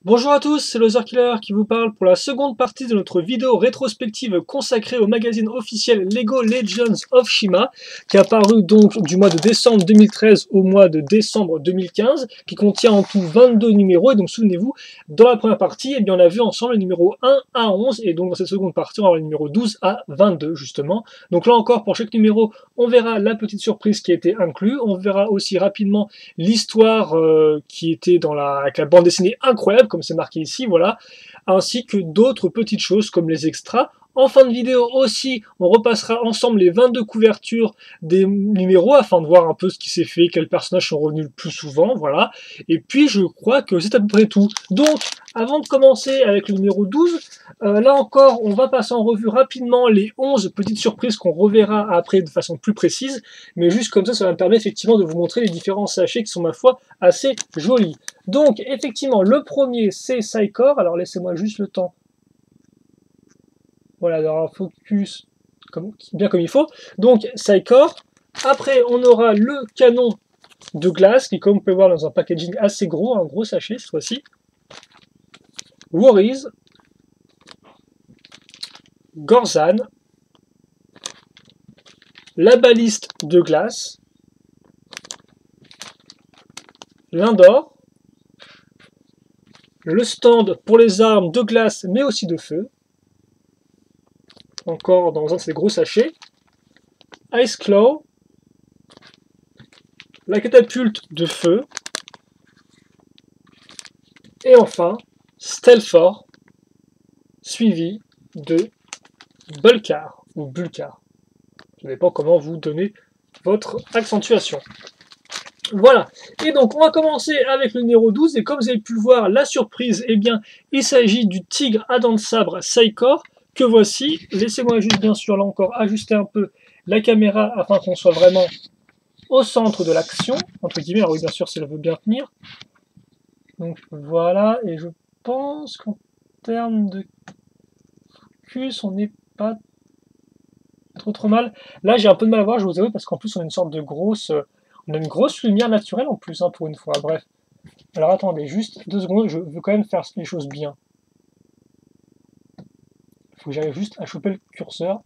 Bonjour à tous, c'est Loser Killer qui vous parle pour la seconde partie de notre vidéo rétrospective consacrée au magazine officiel Lego Legends of Shima, qui a paru donc du mois de décembre 2013 au mois de décembre 2015, qui contient en tout 22 numéros, et donc souvenez-vous, dans la première partie, on a vu ensemble le numéro 1 à 11, et donc dans cette seconde partie, on va avoir le numéro 12 à 22, justement. Donc là encore, pour chaque numéro, on verra la petite surprise qui a été inclue, on verra aussi rapidement l'histoire qui était avec la bande dessinée incroyable, comme c'est marqué ici, voilà, ainsi que d'autres petites choses comme les extras. En fin de vidéo aussi, on repassera ensemble les 22 couvertures des numéros afin de voir un peu ce qui s'est fait, quels personnages sont revenus le plus souvent, voilà. Et puis je crois que c'est à peu près tout. Donc, avant de commencer avec le numéro 12, là encore, on va passer en revue rapidement les 11 petites surprises qu'on reverra après de façon plus précise, mais juste comme ça va me permettre effectivement de vous montrer les différents sachets qui sont, ma foi, assez jolis. Donc, effectivement, le premier, c'est Psychor. Alors, laissez-moi juste le temps. Voilà, d'avoir un focus bien comme il faut. Donc, Psychor. Après, on aura le canon de glace, qui, comme vous pouvez voir, dans un packaging assez gros, un gros sachet cette fois-ci. Worries. Gorzan. La baliste de glace. Lindor. Le stand pour les armes de glace, mais aussi de feu. Encore dans un de ces gros sachets. Ice Claw. La catapulte de feu. Et enfin, Stelfor, suivi de Bulkar, ou Bulkar. Je ne sais pas comment vous donner votre accentuation. Voilà, et donc on va commencer avec le numéro 12, et comme vous avez pu le voir, la surprise, eh bien, il s'agit du tigre à dents de sabre Psychor, que voici. Laissez-moi juste bien sûr là encore ajuster un peu la caméra afin qu'on soit vraiment au centre de l'action, entre guillemets. Alors oui, bien sûr, si elle veut bien tenir. Donc voilà, et je pense qu'en termes de focus, on n'est pas trop mal. Là, j'ai un peu de mal à voir, je vous avoue, parce qu'en plus, on a une sorte de grosse... On a une grosse lumière naturelle en plus, hein, pour une fois. Bref. Alors attendez, juste 2 secondes, je veux quand même faire les choses bien. Il faut que j'arrive juste à choper le curseur.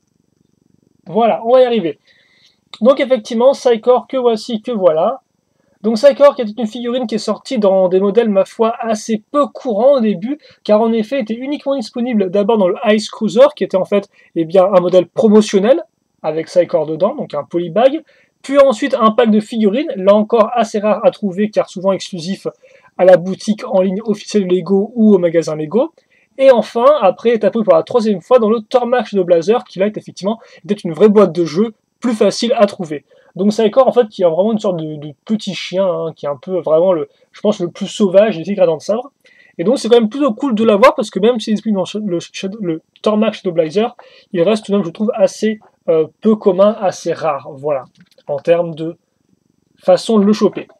Voilà, on va y arriver. Donc effectivement, Psychor, que voici, que voilà. Donc Psychor qui est une figurine qui est sortie dans des modèles, ma foi, assez peu courants au début, car en effet était uniquement disponible d'abord dans le Ice Cruiser, qui était en fait un modèle promotionnel, avec Psychor dedans, donc un polybag, puis ensuite un pack de figurines, là encore assez rare à trouver, car souvent exclusif à la boutique en ligne officielle Lego ou au magasin Lego, et enfin, après, est apparu pour la 3e fois dans le Tormach de Blazer, qui là est effectivement une vraie boîte de jeu, plus facile à trouver. Donc Psychor, en fait, qui a vraiment une sorte de petit chien, hein, qui est un peu vraiment, je pense, le plus sauvage des tigres à dents de sabre. Et donc c'est quand même plutôt cool de l'avoir, parce que même s'il est disponible dans le Tormach Shadow Blazer, il reste tout de même, je trouve, assez peu commun, assez rare, voilà, en termes de façon de le choper.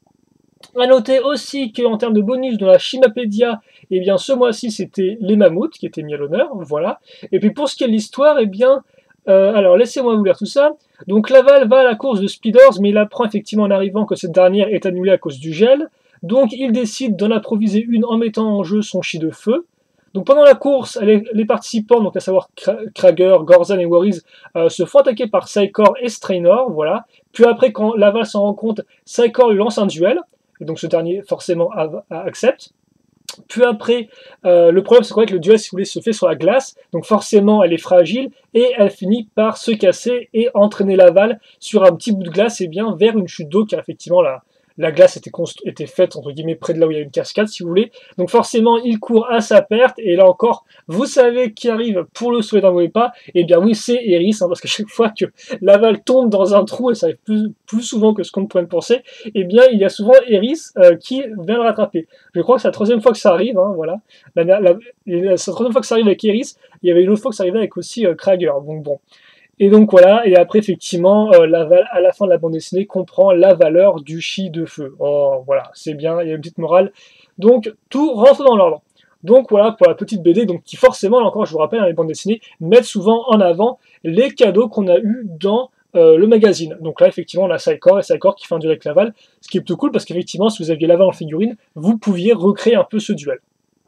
A noter aussi qu'en termes de bonus de la Shimapédia, eh bien ce mois-ci c'était les mammouths qui étaient mis à l'honneur, voilà. Et puis pour ce qui est de l'histoire, eh bien, alors laissez-moi vous lire tout ça. Donc Laval va à la course de Speeders, mais il apprend effectivement en arrivant que cette dernière est annulée à cause du gel. Donc il décide d'en improviser une en mettant en jeu son chi de feu. Donc pendant la course, les participants, donc à savoir Krager, Gorzan et Worries, se font attaquer par Psychor et Straynor, voilà. Puis après, quand Laval s'en rend compte, Psychor lui lance un duel, et donc ce dernier forcément accepte. Puis après, le problème c'est que le duel, si vous voulez, se fait sur la glace, donc forcément elle est fragile, et elle finit par se casser et entraîner Laval sur un petit bout de glace, et bien vers une chute d'eau, car effectivement la glace était faite, entre guillemets, près de là où il y a une cascade, si vous voulez. Donc forcément, il court à sa perte, et là encore, vous savez qui arrive pour le sauver d'un mauvais pas, et bien oui, c'est Eris, hein, parce que chaque fois que Laval tombe dans un trou, et ça arrive plus souvent que ce qu'on pourrait penser, et bien il y a souvent Eris qui vient le rattraper. Je crois que c'est la 3e fois que ça arrive, hein, voilà. C'est la 3e fois que ça arrive avec Eris, il y avait une autre fois que ça arrivait avec aussi Krager, donc bon. Et donc voilà, et après effectivement, Laval, à la fin de la bande dessinée, comprend la valeur du chi de feu. Oh voilà, c'est bien, il y a une petite morale. Donc tout rentre dans l'ordre. Donc voilà pour la petite BD, donc qui forcément, là encore je vous rappelle, les bandes dessinées mettent souvent en avant les cadeaux qu'on a eu dans le magazine. Donc là effectivement on a Psychor, et Psychor qui fait un duel avec Laval, ce qui est plutôt cool parce qu'effectivement si vous aviez Laval en figurine, vous pouviez recréer un peu ce duel.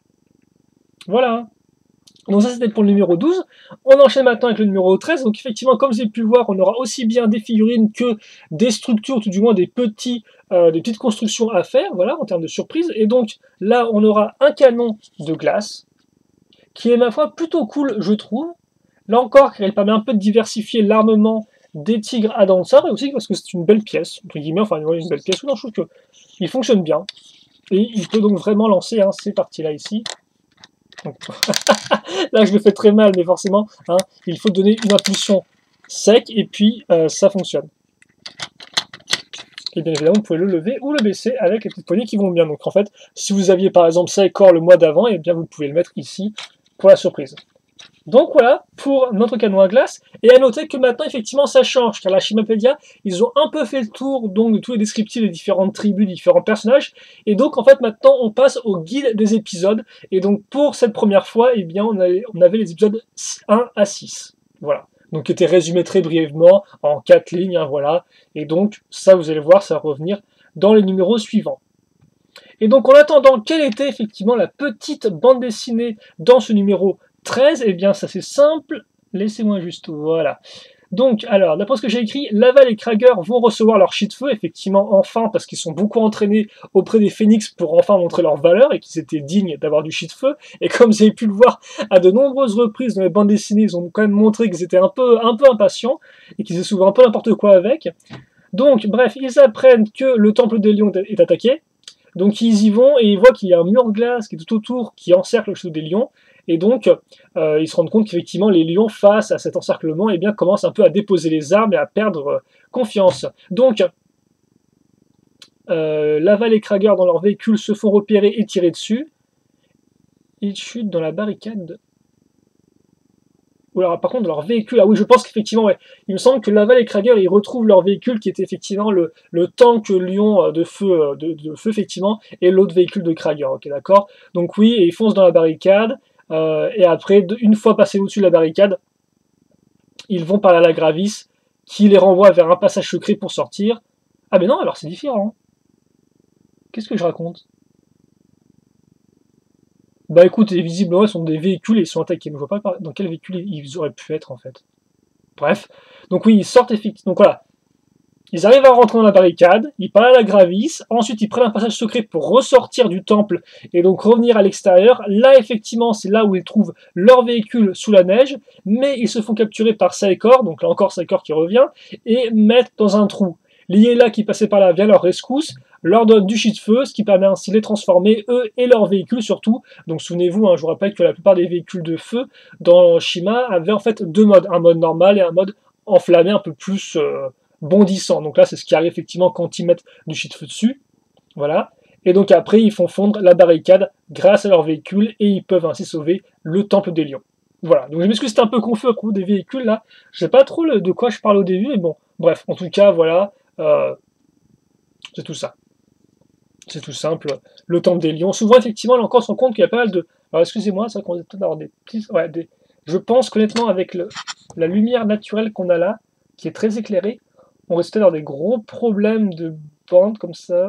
Voilà. Donc ça c'était pour le numéro 12. On enchaîne maintenant avec le numéro 13. Donc effectivement, comme vous avez pu le voir, on aura aussi bien des figurines que des structures, tout du moins des petites constructions à faire, voilà, en termes de surprise. Et donc là, on aura un canon de glace, qui est ma foi plutôt cool, je trouve. Là encore, elle permet un peu de diversifier l'armement des tigres à dents de sabre, et aussi parce que c'est une belle pièce, entre guillemets, enfin une belle pièce, non, je trouve qu'il fonctionne bien. Et il peut donc vraiment lancer ces parties-là ici. Donc, là, je le fais très mal, mais forcément, il faut donner une impulsion sec, et puis ça fonctionne. Et bien évidemment, vous pouvez le lever ou le baisser avec les petites poignées qui vont bien. Donc en fait, si vous aviez par exemple Psycor le mois d'avant, et bien vous pouvez le mettre ici pour la surprise. Donc voilà pour notre canon à glace. Et à noter que maintenant, effectivement, ça change, car la Chimapédia, ils ont un peu fait le tour donc, de tous les descriptifs des différentes tribus, des différents personnages. Et donc, en fait, maintenant, on passe au guide des épisodes. Et donc, pour cette première fois, eh bien, on avait les épisodes 1 à 6. Voilà. Donc, qui étaient résumés très brièvement, en 4 lignes, voilà. Et donc, ça, vous allez voir, ça va revenir dans les numéros suivants. Et donc, en attendant, quelle était effectivement la petite bande dessinée dans ce numéro 13, eh bien, ça c'est simple. Laissez-moi juste, voilà. Donc, alors, d'après ce que j'ai écrit, Laval et Krager vont recevoir leur Chi-de-Feu, effectivement, enfin, parce qu'ils sont beaucoup entraînés auprès des Phénix pour enfin montrer leur valeur et qu'ils étaient dignes d'avoir du Chi-de-Feu. Et comme vous avez pu le voir à de nombreuses reprises dans les bandes dessinées, ils ont quand même montré qu'ils étaient un peu impatients et qu'ils faisaient souvent un peu n'importe quoi avec. Donc, bref, ils apprennent que le Temple des Lions est attaqué. Donc ils y vont et ils voient qu'il y a un mur de glace qui est tout autour, qui encercle le château des lions. Et donc ils se rendent compte qu'effectivement les lions, face à cet encerclement, eh bien, commencent un peu à déposer les armes et à perdre confiance. Donc Laval et Krager dans leur véhicule se font repérer et tirer dessus. Ils chutent dans la barricade. Ou alors, par contre, dans leur véhicule, ah oui, je pense qu'effectivement, ouais, il me semble que Laval et Krager, ils retrouvent leur véhicule qui était effectivement le tank lion de feu, effectivement, et l'autre véhicule de Krager, ok, d'accord. Donc oui, et ils foncent dans la barricade, et après, une fois passés au-dessus de la barricade, ils vont par la Gravis, qui les renvoie vers un passage secret pour sortir. Ah mais non, alors c'est différent. Qu'est-ce que je raconte? Bah écoute, visiblement, ils sont des véhicules et ils sont attaqués. Mais je vois pas dans quel véhicule ils auraient pu être, en fait. Bref, donc oui, ils sortent effectivement. Donc voilà, ils arrivent à rentrer dans la barricade, ils parlent à la Gravis, ensuite ils prennent un passage secret pour ressortir du temple et donc revenir à l'extérieur. Là, effectivement, c'est là où ils trouvent leur véhicule sous la neige, mais ils se font capturer par Psycor, donc là encore Psycor qui revient, et mettent dans un trou. L'IELA qui passait par là vient leur rescousse, leur donne du Chi-de-Feu, ce qui permet ainsi de les transformer, eux et leurs véhicules surtout. Donc souvenez-vous, je vous rappelle que la plupart des véhicules de feu dans Shima avaient en fait deux modes, un mode normal et un mode enflammé un peu plus bondissant. Donc là, c'est ce qui arrive effectivement quand ils mettent du Chi-de-Feu dessus. Voilà. Et donc après, ils font fondre la barricade grâce à leur véhicule et ils peuvent ainsi sauver le Temple des Lions. Voilà, donc je m'excuse, c'était un peu confus à propos des véhicules là. Je sais pas trop de quoi je parle au début, mais bon, bref, en tout cas, voilà, c'est tout ça. C'est tout simple. Le Temple des Lions. Souvent, effectivement, là encore, on se rend compte qu'il y a pas mal de. Alors, excusez-moi, c'est vrai qu'on va peut-être avoir des petits. Ouais, Je pense qu'honnêtement, avec la lumière naturelle qu'on a là, qui est très éclairée, on risque d'avoir des gros problèmes de bande comme ça.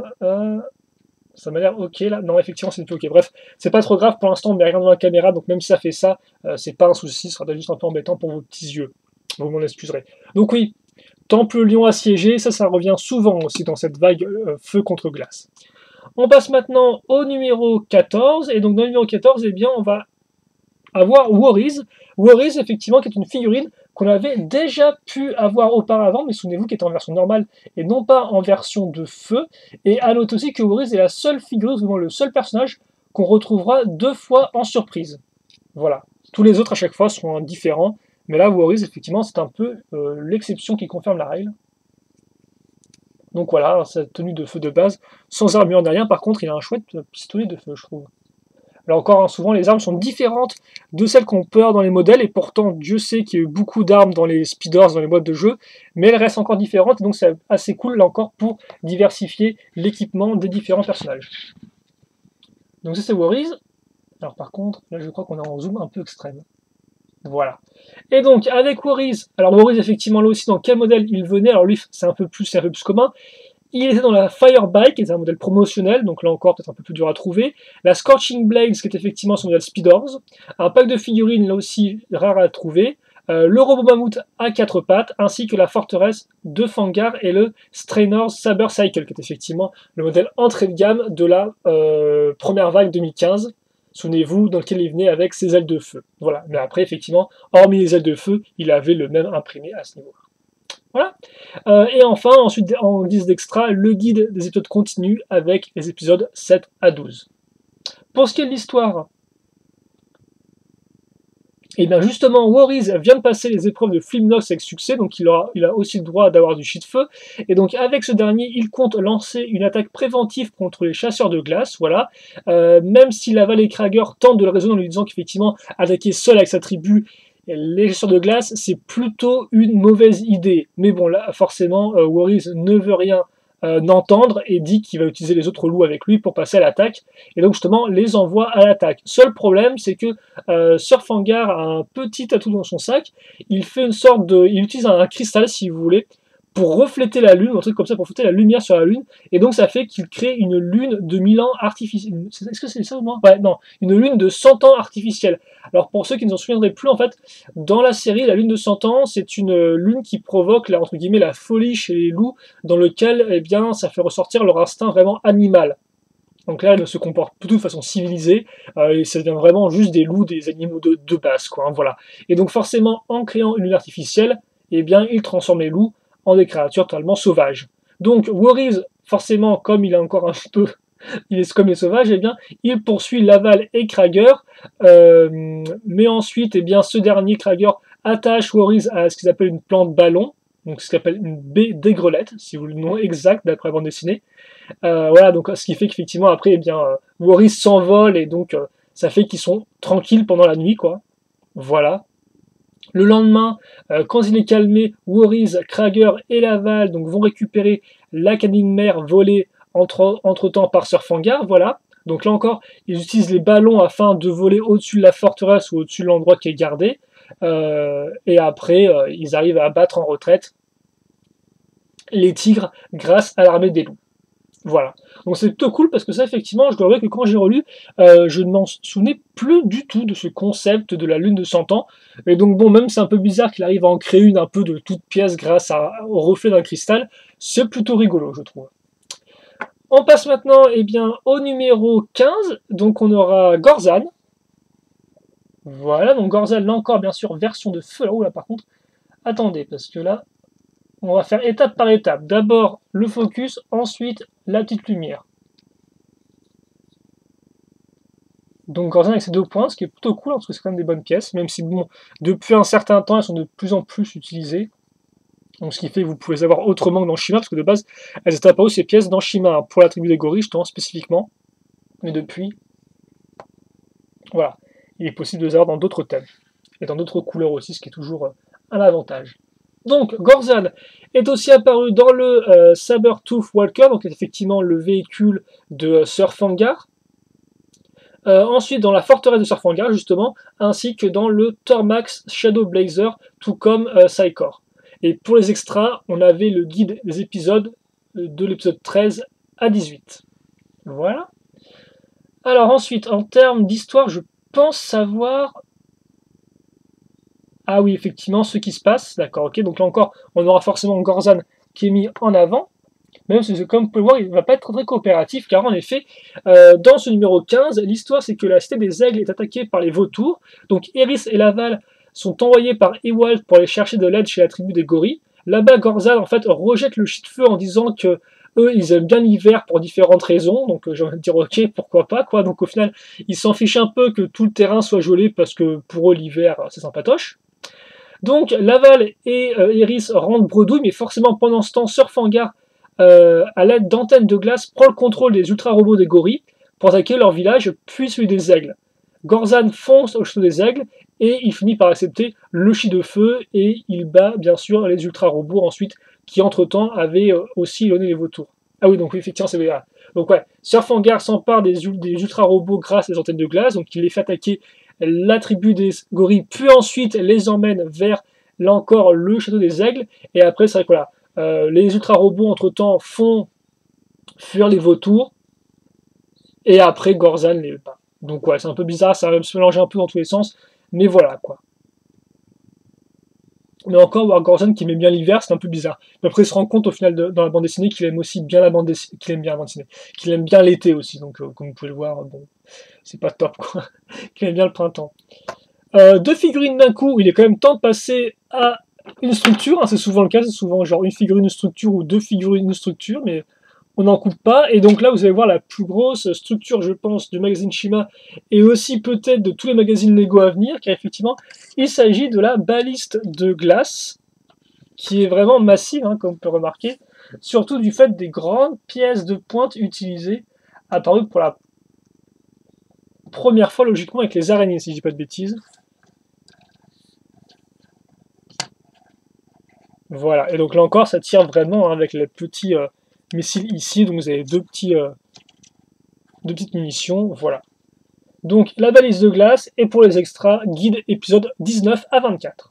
Ça m'a l'air ok là. Non, effectivement, c'est ok. Bref, c'est pas trop grave pour l'instant, on met rien dans la caméra, donc même si ça fait ça, c'est pas un souci, ce sera juste un peu embêtant pour vos petits yeux. Vous m'en excuserez. Donc oui, Temple Lion assiégé, ça revient souvent aussi dans cette vague feu contre glace. On passe maintenant au numéro 14, et donc dans le numéro 14, eh bien, on va avoir Worries. Worries, effectivement, qui est une figurine qu'on avait déjà pu avoir auparavant, mais souvenez-vous qu'elle est en version normale et non pas en version de feu. Et à noter aussi que Worries est la seule figurine, vraiment le seul personnage qu'on retrouvera deux fois en surprise. Voilà. Tous les autres à chaque fois sont différents, mais là, Worries, effectivement, c'est un peu l'exception qui confirme la règle. Donc voilà, sa tenue de feu de base, sans armure ni rien. Par contre, il a un chouette pistolet de feu, je trouve. Là encore, souvent les armes sont différentes de celles qu'on peut avoir dans les modèles, et pourtant Dieu sait qu'il y a eu beaucoup d'armes dans les speeders, dans les boîtes de jeu, mais elles restent encore différentes, et donc c'est assez cool là encore pour diversifier l'équipement des différents personnages. Donc ça c'est Worries. Alors par contre, là je crois qu'on est en zoom un peu extrême. Voilà. Et donc avec Worries, alors Worries effectivement là aussi dans quel modèle il venait, alors lui c'est un peu plus commun, Il était dans la Firebike, qui est un modèle promotionnel, donc là encore peut-être un peu plus dur à trouver. La Scorching Blades, qui est effectivement son modèle Speedors. Un pack de figurines, là aussi rare à trouver. Le robot mammouth à 4 pattes, ainsi que la forteresse de Fangar et le Strainer Saber Cycle, qui est effectivement le modèle entrée de gamme de la première vague 2015. Souvenez-vous, dans lequel il venait avec ses ailes de feu. Voilà. Mais après, effectivement, hormis les ailes de feu, il avait le même imprimé à ce niveau. Voilà. Et enfin, ensuite, en guise d'extra, le guide des épisodes continue avec les épisodes 7 à 12. Pour ce qui est de l'histoire, et bien justement, Warriors vient de passer les épreuves de Flimnox avec succès, donc il a aussi le droit d'avoir du shit-feu. Et donc avec ce dernier, il compte lancer une attaque préventive contre les chasseurs de glace, voilà. Même si Laval et Krager tentent de le raisonner en lui disant qu'effectivement, attaquer seul avec sa tribu, les chasseurs de glace, c'est plutôt une mauvaise idée. Mais bon, là, forcément, Warriors ne veut rien n'entendre et dit qu'il va utiliser les autres loups avec lui pour passer à l'attaque et donc justement les envoie à l'attaque. Seul problème, c'est que Surfangar a un petit atout dans son sac. Il fait une sorte de, il utilise un cristal si vous voulez pour refléter la lune, un truc comme ça pour refléter la lumière sur la lune, et donc ça fait qu'il crée une lune de 1000 ans artificielle. Est-ce que c'est ça ou non? Ouais, non, une lune de 100 ans artificielle. Alors pour ceux qui ne s'en souviendraient plus, en fait, dans la série, la lune de 100 ans, c'est une lune qui provoque, entre guillemets, la folie chez les loups, dans lequel, eh bien, ça fait ressortir leur instinct vraiment animal. Donc là, ils se comportent plutôt de façon civilisée, et ça devient vraiment juste des loups, des animaux de base, quoi, hein, voilà. Et donc forcément, en créant une lune artificielle, eh bien, ils transforment les loups en des créatures totalement sauvages. Donc Warriors, forcément, comme il a encore un peu, il est comme les sauvages, eh bien, il poursuit Laval et Krager, mais ensuite, eh bien, ce dernier, Krager, attache Warriors à ce qu'ils appellent une plante ballon, donc ce qu'on appelle une baie d'aigrelette, si vous voulez le nom exact d'après la bande dessinée. Voilà, donc ce qui fait qu'effectivement, après, eh bien, Warriors s'envole et donc ça fait qu'ils sont tranquilles pendant la nuit, quoi. Voilà. Le lendemain, quand il est calmé, Warriors, Krager et Laval donc, vont récupérer la canine mère volée entre-temps par Surfangar, voilà. Donc là encore, ils utilisent les ballons afin de voler au-dessus de la forteresse ou au-dessus de l'endroit qui est gardé. Et après, ils arrivent à abattre en retraite les tigres grâce à l'armée des loups. Voilà. Donc c'est plutôt cool parce que ça, effectivement, je dois avouer que quand j'ai relu, je ne m'en souvenais plus du tout de ce concept de la lune de 100 ans. Et donc bon, même c'est un peu bizarre qu'il arrive à en créer une un peu de toute pièce grâce au reflet d'un cristal. C'est plutôt rigolo, je trouve. On passe maintenant eh bien, au numéro 15. Donc on aura Gorzan. Voilà, donc Gorzan, là encore, bien sûr, version de feu. Oh là, par contre, attendez, parce que là, on va faire étape par étape. D'abord le focus, ensuite la petite lumière. Donc Gorzan avec ses 2 points, ce qui est plutôt cool, parce que c'est quand même des bonnes pièces, même si bon, depuis un certain temps, elles sont de plus en plus utilisées. Donc ce qui fait que vous pouvez les avoir autrement que dans Shima, parce que de base, elles étaient apparues ces pièces dans Shima, pour la tribu des gorilles, justement, spécifiquement. Mais depuis, voilà, il est possible de les avoir dans d'autres thèmes, et dans d'autres couleurs aussi, ce qui est toujours un avantage. Donc, Gorzan est aussi apparu dans le Sabertooth Walker, donc effectivement le véhicule de Surfangar. Ensuite, dans la forteresse de Surfangar, justement, ainsi que dans le Tormax Shadow Blazer, tout comme Psychor. Et pour les extras, on avait le guide des épisodes de l'épisode 13 à 18. Voilà. Alors ensuite, en termes d'histoire, je pense savoir... Ah oui, effectivement, ce qui se passe, d'accord, ok, donc là encore, on aura forcément Gorzan qui est mis en avant, même si, comme vous pouvez le voir, il ne va pas être très coopératif, car en effet, dans ce numéro 15, l'histoire c'est que la cité des aigles est attaquée par les vautours, donc Eris et Laval sont envoyés par Ewald pour aller chercher de l'aide chez la tribu des gorilles. Là-bas, Gorzan, en fait, rejette le shit-feu en disant que eux, ils aiment bien l'hiver pour différentes raisons, donc j'ai envie de dire ok, pourquoi pas, quoi, donc au final, ils s'en fichent un peu que tout le terrain soit gelé, parce que pour eux, l'hiver, c'est sympatoche. Donc Laval et Eris rentrent bredouille, mais forcément pendant ce temps, Surfangar, à l'aide d'antennes de glace, prend le contrôle des ultra-robots des gorilles pour attaquer leur village, puis celui des aigles. Gorzan fonce au château des aigles, et il finit par accepter le chi de feu, et il bat bien sûr les ultra-robots ensuite, qui entre-temps avaient aussi éloigné les vautours. Ah oui, donc effectivement, c'est vrai. Donc ouais, Surfangar s'empare des ultra-robots grâce à des antennes de glace, donc il les fait attaquer la tribu des gorilles, puis ensuite les emmène vers, là encore, le château des aigles, et après, c'est vrai que voilà, les ultra-robots, entre-temps, font fuir les vautours, et après Gorzan les pas. Donc ouais, c'est un peu bizarre, ça va se mélanger un peu dans tous les sens, mais voilà quoi. Mais encore, voir Gorzan qui met bien l'hiver, c'est un peu bizarre. Mais après, il se rend compte au final dans la bande dessinée qu'il aime aussi bien la bande dessinée, qu'il aime bien la bande dessinée, qu'il aime bien l'été aussi. Donc, comme vous pouvez le voir, bon, c'est pas top quoi. Qu'il aime bien le printemps. Deux figurines d'un coup, il est quand même temps de passer à une structure. Hein, c'est souvent le cas, c'est souvent genre une figurine, une structure ou deux figurines, une structure, mais on n'en coupe pas. Et donc là, vous allez voir la plus grosse structure, je pense, du magazine Shima et aussi peut-être de tous les magazines Lego à venir, car effectivement, il s'agit de la baliste de glace, qui est vraiment massive, hein, comme on peut remarquer, surtout du fait des grandes pièces de pointe utilisées, apparues pour la première fois, logiquement, avec les araignées, si je dis pas de bêtises. Voilà, et donc là encore, ça tire vraiment hein, avec les petits missiles ici, donc vous avez deux petites munitions, voilà. Donc la balise de glace, et pour les extras, guide épisode 19 à 24.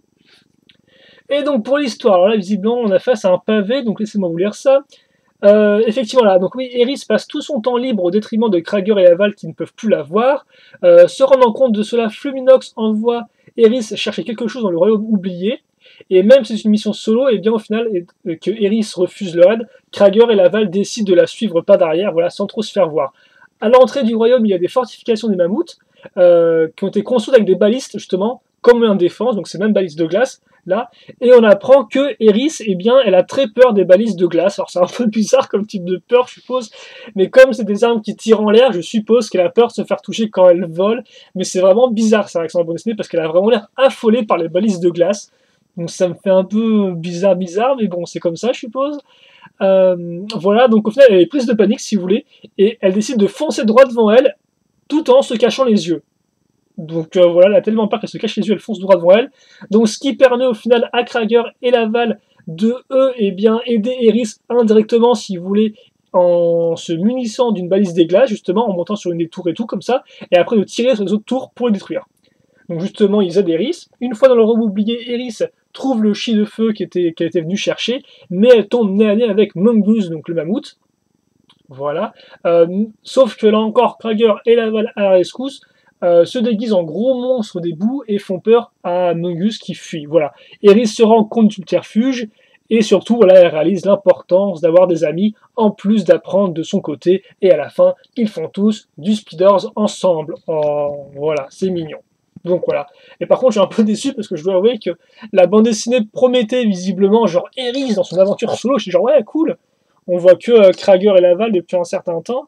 Et donc pour l'histoire, alors là visiblement on a face à un pavé, donc laissez-moi vous lire ça. Effectivement là, donc oui, Eris passe tout son temps libre au détriment de Krager et Aval qui ne peuvent plus la voir. Se rendant compte de cela, Fluminox envoie Eris chercher quelque chose dans le royaume oublié. Et même si c'est une mission solo, et bien au final, que Eris refuse leur aide, Krager et Laval décident de la suivre pas derrière, voilà, sans trop se faire voir. À l'entrée du royaume, il y a des fortifications des mammouths, qui ont été construites avec des balistes, justement, comme en défense, donc c'est même balistes de glace, là, et on apprend que Eris, eh bien, elle a très peur des balistes de glace, alors c'est un peu bizarre comme type de peur, je suppose, mais comme c'est des armes qui tirent en l'air, je suppose qu'elle a peur de se faire toucher quand elle vole, mais c'est vraiment bizarre, sa réaction à la bande dessinée, parce qu'elle a vraiment l'air affolée par les balistes de glace, donc ça me fait un peu bizarre, mais bon, c'est comme ça, je suppose. Voilà, donc au final, elle est prise de panique, si vous voulez, et elle décide de foncer droit devant elle, tout en se cachant les yeux. Donc voilà, elle a tellement peur qu'elle se cache les yeux, elle fonce droit devant elle. Donc ce qui permet au final à Krager et Laval de, eux, eh bien, aider Eris indirectement, si vous voulez, en se munissant d'une balise des glaces, justement, en montant sur une des tours et tout, comme ça, et après de tirer sur les autres tours pour les détruire. Donc justement, ils aident Eris. Une fois dans le royaume oublié, Eris trouve le chi de feu qu'elle était venue chercher, mais elle tombe nez à nez avec Mongoose, donc le mammouth. Voilà. Sauf que là encore, Krager et Laval à la rescousse se déguisent en gros monstres des boues et font peur à Mongoose qui fuit. Voilà. Eris se rend compte du subterfuge et surtout, voilà, elle réalise l'importance d'avoir des amis en plus d'apprendre de son côté. Et à la fin, ils font tous du Speeders ensemble. Oh, voilà, c'est mignon. Donc voilà. Et par contre, je suis un peu déçu parce que je dois avouer que la bande dessinée promettait visiblement genre Eris dans son aventure solo. Je suis genre ouais, cool. On voit que Krager et Laval depuis un certain temps.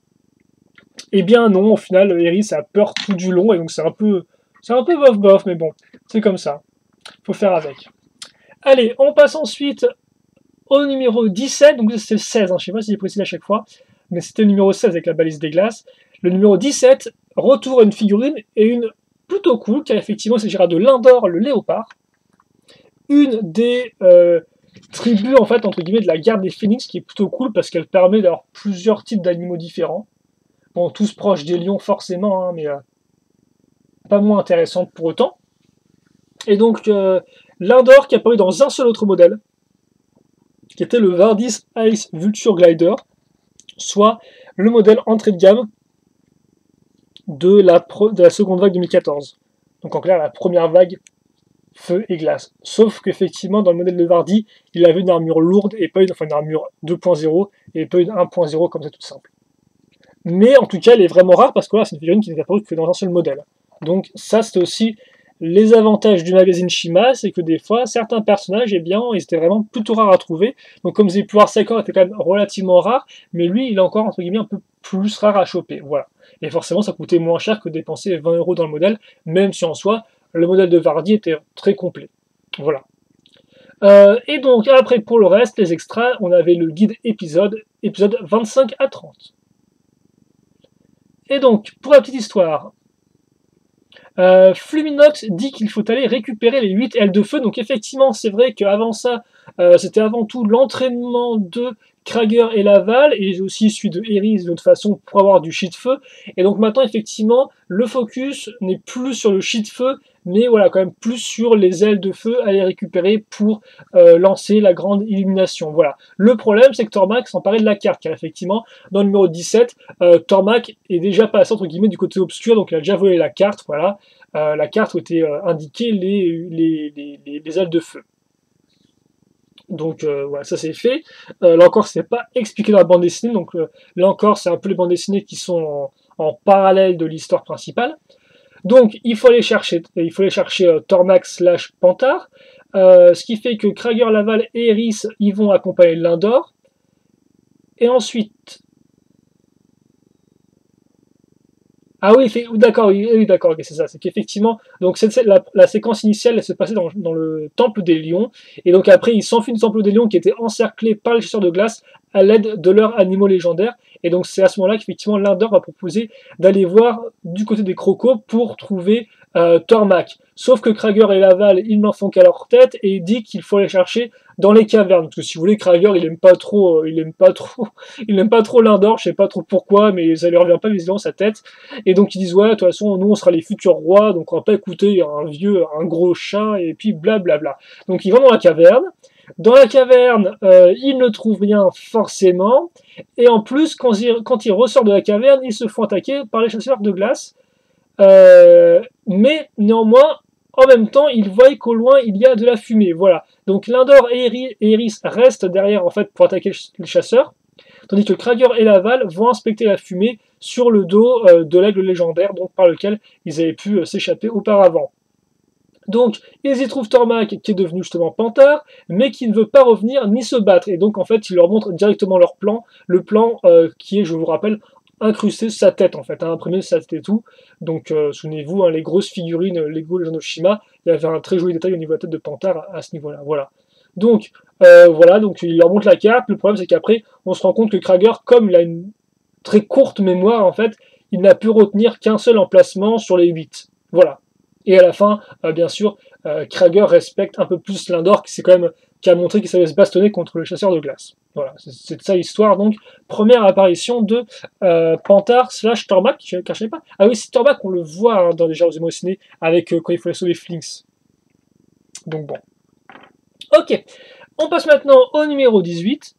Eh bien non, au final, Eris a peur tout du long et donc c'est un peu bof bof, mais bon, c'est comme ça. Faut faire avec. Allez, on passe ensuite au numéro 17, donc c'est le 16, hein, je sais pas si j'ai précisé à chaque fois, mais c'était le numéro 16 avec la balise des glaces. Le numéro 17, retour à une figurine et une plutôt cool, car effectivement il s'agira de Lindor le léopard, une des tribus en fait entre guillemets de la guerre des phénix, qui est plutôt cool parce qu'elle permet d'avoir plusieurs types d'animaux différents. Bon, tous proches des lions forcément, hein, mais pas moins intéressantes pour autant. Et donc Lindor qui apparu dans un seul autre modèle, qui était le Vardis Ice Vulture Glider, soit le modèle entrée de gamme de la seconde vague 2014. Donc en clair, la première vague feu et glace. Sauf qu'effectivement, dans le modèle de Vardy, il avait une armure lourde et pas une armure 2.0 et pas une 1.0 comme ça toute simple. Mais en tout cas, elle est vraiment rare parce que voilà, c'est une figurine qui n'est apparue que dans un seul modèle. Donc ça, c'est aussi les avantages du magazine Shima, c'est que des fois, certains personnages, eh bien, ils étaient vraiment plutôt rares à trouver. Donc comme vous avez pu voir, Saikor était quand même relativement rare, mais lui, il est encore, entre guillemets, un peu plus rare à choper. Voilà. Et forcément, ça coûtait moins cher que dépenser 20 € dans le modèle, même si en soi, le modèle de Vardy était très complet. Voilà. Et donc, après, pour le reste, les extras, on avait le guide épisode 25 à 30. Et donc, pour la petite histoire, Fluminox dit qu'il faut aller récupérer les 8 ailes de feu. Donc effectivement, c'est vrai qu'avant ça, c'était avant tout l'entraînement de Krager et Laval, et aussi celui de Eris de toute façon pour avoir du chi de feu. Et donc maintenant, effectivement, le focus n'est plus sur le chi de feu, mais voilà, quand même plus sur les ailes de feu à les récupérer pour lancer la grande illumination. Voilà. Le problème, c'est que Tormac s'emparait de la carte, car effectivement, dans le numéro 17, Tormac est déjà passé entre guillemets du côté obscur, donc il a déjà volé la carte, voilà, la carte où étaient indiquées les ailes de feu. Donc voilà, ça c'est fait. Là encore, c'est pas expliqué dans la bande dessinée, donc là encore, c'est un peu les bandes dessinées qui sont en parallèle de l'histoire principale. Donc il faut aller chercher Tormac / Pantard, ce qui fait que Krager, Laval et Eris ils vont accompagner Lindor. Et ensuite, ah oui, d'accord, oui, d'accord, okay, c'est ça. C'est qu'effectivement, donc la séquence initiale, elle se passait dans le temple des lions, et donc après, ils s'enfuient du temple des lions qui était encerclé par les chasseurs de glace à l'aide de leurs animaux légendaires. Et donc c'est à ce moment-là qu'effectivement Lindor va proposer d'aller voir du côté des crocos pour trouver Tormac. Sauf que Krager et Laval, ils n'en font qu'à leur tête et il dit qu'il faut aller chercher dans les cavernes. Parce que si vous voulez, Krager, il aime pas trop Lindor, je sais pas trop pourquoi, mais ça lui revient pas visiblement sa tête. Et donc ils disent ouais, de toute façon, nous on sera les futurs rois, donc on va pas écouter un gros chat et puis blablabla. Donc ils vont dans la caverne. Dans la caverne, ils ne trouvent rien forcément, et en plus, quand ils ressortent de la caverne, ils se font attaquer par les chasseurs de glace. Mais néanmoins, en même temps, ils voient qu'au loin, il y a de la fumée. Voilà. Donc Lindor et Eris restent derrière en fait pour attaquer les chasseurs, tandis que Krager et Laval vont inspecter la fumée sur le dos de l'aigle légendaire, donc par lequel ils avaient pu s'échapper auparavant. Donc, ils y trouvent Tormac, qui est devenu justement Pantard, mais qui ne veut pas revenir ni se battre. Et donc, en fait, ils leur montrent directement leur plan, le plan qui est, je vous rappelle, incrusté sa tête, en fait, imprimé sa tête et tout. Donc, souvenez-vous, les grosses figurines Lego Legend of Shima, il y avait un très joli détail au niveau de la tête de Pantard à ce niveau-là. Voilà. Donc, voilà, donc il leur montre la carte. Le problème, c'est qu'après, on se rend compte que Krager, comme il a une très courte mémoire, en fait, il n'a pu retenir qu'un seul emplacement sur les 8. Voilà. Et à la fin, bien sûr, Krager respecte un peu plus Lindor, qui a montré qu'il savait se bastonner contre le chasseur de glace. Voilà, c'est ça l'histoire. Donc, première apparition de Pantard / Tormac, je ne savais pas. Ah oui, c'est Tormac, on le voit dans les genres ciné avec quand il faut sauver Flinks. Donc bon. Ok, on passe maintenant au numéro 18.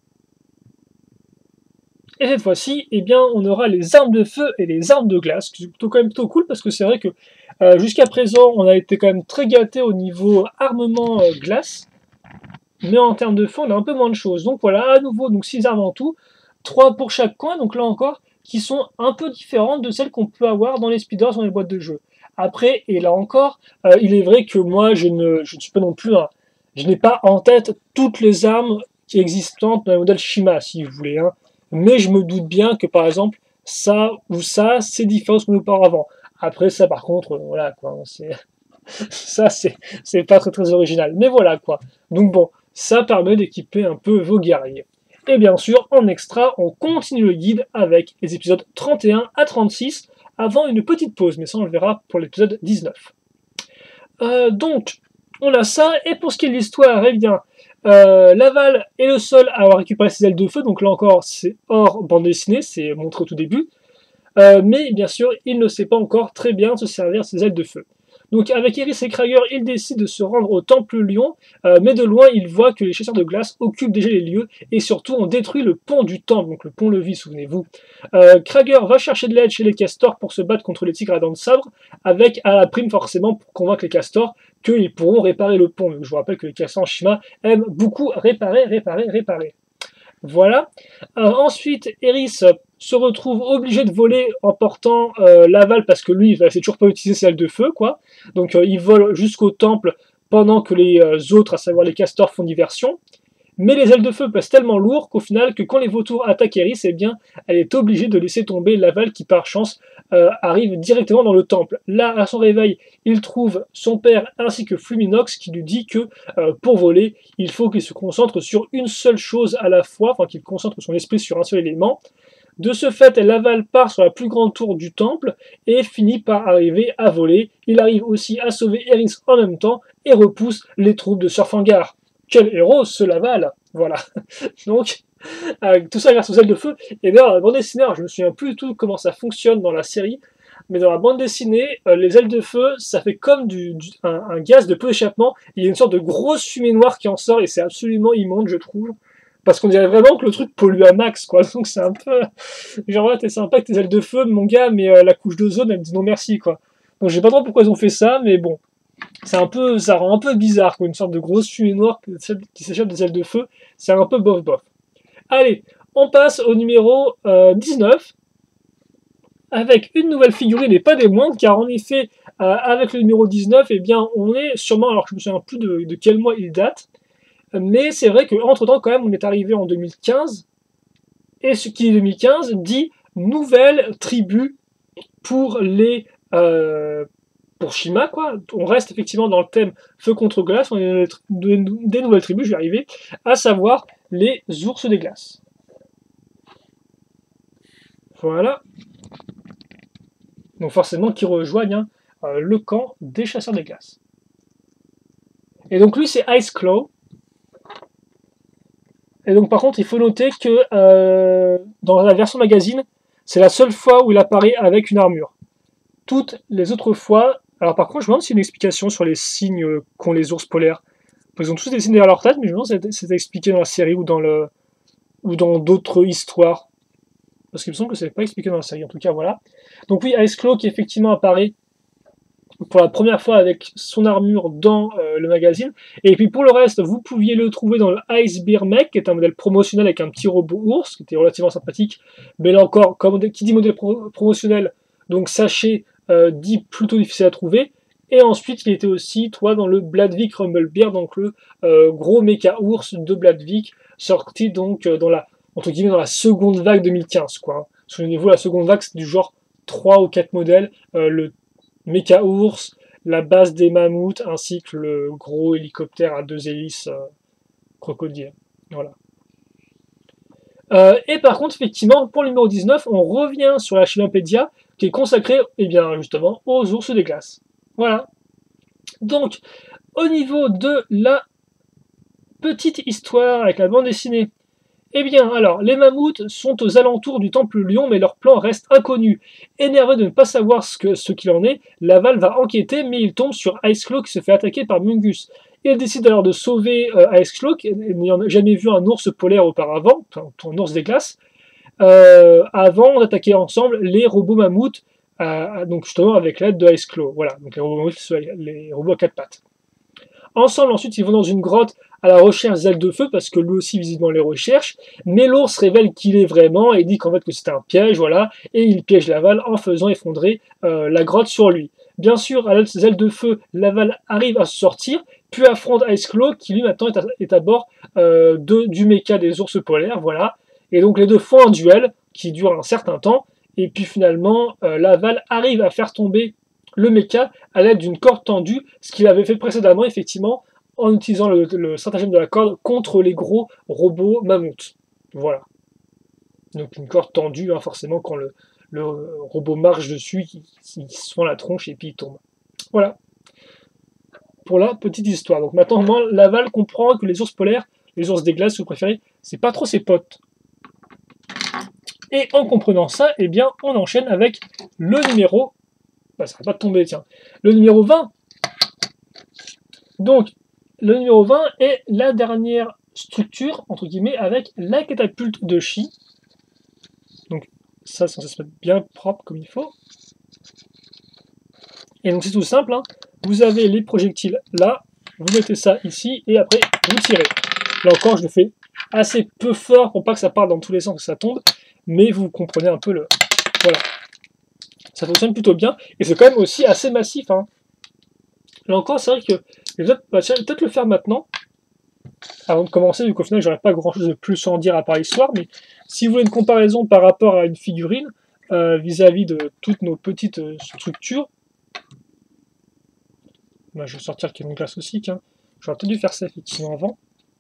Et cette fois-ci, eh bien, on aura les armes de feu et les armes de glace, qui sont quand même plutôt cool, parce que c'est vrai que jusqu'à présent, on a été quand même très gâté au niveau armement glace, mais en termes de feu, on a un peu moins de choses. Donc voilà, à nouveau, donc 6 armes en tout, 3 pour chaque coin, donc là encore, qui sont un peu différentes de celles qu'on peut avoir dans les speeders, dans les boîtes de jeu. Après, et là encore, il est vrai que moi, je ne suis pas non plus je n'ai pas en tête toutes les armes qui existantes dans le modèle Shima, si vous voulez, hein. Mais je me doute bien que, par exemple, ça ou ça, c'est différent de ce qu'on nous auparavant. Après, ça, par contre, voilà, quoi, ça, c'est pas très très original. Mais voilà, quoi. Donc bon, ça permet d'équiper un peu vos guerriers. Et bien sûr, en extra, on continue le guide avec les épisodes 31 à 36, avant une petite pause, mais ça, on le verra pour l'épisode 19. Donc, on a ça, et pour ce qui est de l'histoire, eh bien, Laval est le seul à avoir récupéré ses ailes de feu, donc là encore, c'est hors bande dessinée, c'est montré au tout début. Mais bien sûr, il ne sait pas encore très bien se servir de ses ailes de feu. Donc avec Eris et Krager, ils décident de se rendre au Temple Lion, mais de loin, ils voient que les chasseurs de glace occupent déjà les lieux, et surtout ont détruit le pont du temple, donc le pont-levis, souvenez-vous. Krager va chercher de l'aide chez les castors pour se battre contre les tigres à dents de sabre, avec à la prime forcément pour convaincre les castors qu'ils pourront réparer le pont. Donc, je vous rappelle que les castors en Shima aiment beaucoup réparer. Voilà. Ensuite, Eris se retrouve obligé de voler en portant Laval parce que lui, il ne sait toujours pas utiliser ses ailes de feu, quoi. Donc il vole jusqu'au temple pendant que les autres, à savoir les castors, font diversion. Mais les ailes de feu pèsent tellement lourd qu'au final, que quand les vautours attaquent Eris, eh bien, elle est obligée de laisser tomber Laval qui, par chance, arrive directement dans le temple. Là, à son réveil, il trouve son père ainsi que Fluminox qui lui dit que pour voler, il faut qu'il se concentre sur une seule chose à la fois, enfin qu'il concentre son esprit sur un seul élément. De ce fait, Laval part sur la plus grande tour du temple et finit par arriver à voler. Il arrive aussi à sauver Eris en même temps et repousse les troupes de Surfangar. Quel héros ce Laval! Voilà. Donc, tout ça grâce aux ailes de feu. Et d'ailleurs, dans la bande dessinée, je me souviens plus du tout comment ça fonctionne dans la série, mais dans la bande dessinée, les ailes de feu, ça fait comme un gaz de peu d'échappement. Il y a une sorte de grosse fumée noire qui en sort et c'est absolument immonde, je trouve. Parce qu'on dirait vraiment que le truc pollue à max, quoi. Donc c'est un peu... Genre, ouais, t'es sympa avec tes ailes de feu, mon gars, mais la couche d'ozone, elle me dit non merci, quoi. Donc je sais pas trop pourquoi ils ont fait ça, mais bon. C'est un peu... Ça rend un peu bizarre, quoi. Une sorte de grosse fumée noire qui s'échappe des ailes de feu. C'est un peu bof bof. Allez, on passe au numéro 19. Avec une nouvelle figurine et pas des moindres, car en effet, avec le numéro 19, eh bien, on est sûrement, alors je me souviens plus de quel mois il date, mais c'est vrai qu'entre temps, quand même, on est arrivé en 2015, et ce qui est 2015 dit nouvelle tribu pour les pour Shima, quoi. On reste effectivement dans le thème feu contre glace, on a des nouvelles tribus, je vais y arriver, à savoir les ours des glaces. Voilà. Donc forcément qui rejoignent le camp des chasseurs des glaces. Et donc lui c'est Ice Claw. Et donc par contre il faut noter que dans la version magazine, c'est la seule fois où il apparaît avec une armure. Toutes les autres fois... Alors par contre je me demande s'il y a une explication sur les signes qu'ont les ours polaires. Ils ont tous des signes derrière leur tête, mais je me demande si c'est expliqué dans la série ou dans d'autres histoires. Parce qu'il me semble que c'est pas expliqué dans la série, en tout cas voilà. Donc oui, Ice Claw qui effectivement apparaît pour la première fois avec son armure dans le magazine. Et puis pour le reste, vous pouviez le trouver dans le Ice Bear Mech, qui est un modèle promotionnel avec un petit robot ours, qui était relativement sympathique. Mais là encore, comme qui dit modèle promotionnel, donc sachez, dit plutôt difficile à trouver. Et ensuite, il était aussi, toi, dans le Bladvik Rumblebear, donc le gros méca ours de Bladvik, sorti donc dans la entre guillemets dans la seconde vague 2015, quoi. Souvenez-vous, la seconde vague, c'est du genre 3 ou 4 modèles, le Mecha Ours, la base des mammouths, ainsi que le gros hélicoptère à 2 hélices crocodile. Voilà. Et par contre, effectivement, pour le numéro 19, on revient sur la Chimapédia, qui est consacrée, eh bien, justement, aux ours des glaces. Voilà. Donc, au niveau de la petite histoire avec la bande dessinée, eh bien, alors, les mammouths sont aux alentours du temple lion, mais leur plan reste inconnu. Énervé de ne pas savoir ce qu'il en est, Laval va enquêter, mais il tombe sur Ice Claw qui se fait attaquer par Mungus. Il décide alors de sauver Ice Claw, n'ayant jamais vu un ours polaire auparavant, enfin, un ours des glaces, avant d'attaquer ensemble les robots mammouths, donc justement avec l'aide de Ice Claw. Voilà, donc les robots mammouths, les robots à 4 pattes. Ensemble, ensuite, ils vont dans une grotte à la recherche d'ailes de feu, parce que lui aussi, visiblement, les recherche. Mais l'ours révèle qui il est vraiment, et dit qu'en fait, que c'était un piège, voilà. Et il piège Laval en faisant effondrer la grotte sur lui. Bien sûr, à l'aide de ses ailes de feu, Laval arrive à se sortir, puis affronte Ice Claw, qui lui, maintenant, est à bord du méca des ours polaires, voilà. Et donc, les deux font un duel qui dure un certain temps. Et puis, finalement, Laval arrive à faire tomber le méca à l'aide d'une corde tendue, ce qu'il avait fait précédemment, effectivement, en utilisant le stratagème de la corde contre les gros robots mammouths. Voilà. Donc une corde tendue, hein, forcément, quand le robot marche dessus, il se fend la tronche et puis il tombe. Voilà. Pour la petite histoire. Donc maintenant, Laval comprend que les ours polaires, les ours des glaces, si vous préférez, c'est pas trop ses potes. Et en comprenant ça, eh bien, on enchaîne avec le numéro... Bah, ça va pas tomber, tiens. Le numéro 20. Donc, le numéro 20 est la dernière structure, entre guillemets, avec la catapulte de Chi. Donc, ça se mettre bien propre comme il faut. Et donc, c'est tout simple. Hein. Vous avez les projectiles là, vous mettez ça ici, et après, vous tirez. Là encore, je le fais assez peu fort pour pas que ça parte dans tous les sens, que ça tombe. Mais vous comprenez un peu le... Voilà. Ça fonctionne plutôt bien, et c'est quand même aussi assez massif. Hein. Là encore, c'est vrai que je vais peut-être le faire maintenant, avant de commencer, vu qu'au final, j'aurais pas grand-chose de plus à en dire à part l'histoire, mais si vous voulez une comparaison par rapport à une figurine, vis-à-vis de toutes nos petites structures, ben, je vais sortir le canon glace aussi, hein. J'aurais peut-être dû faire ça effectivement avant.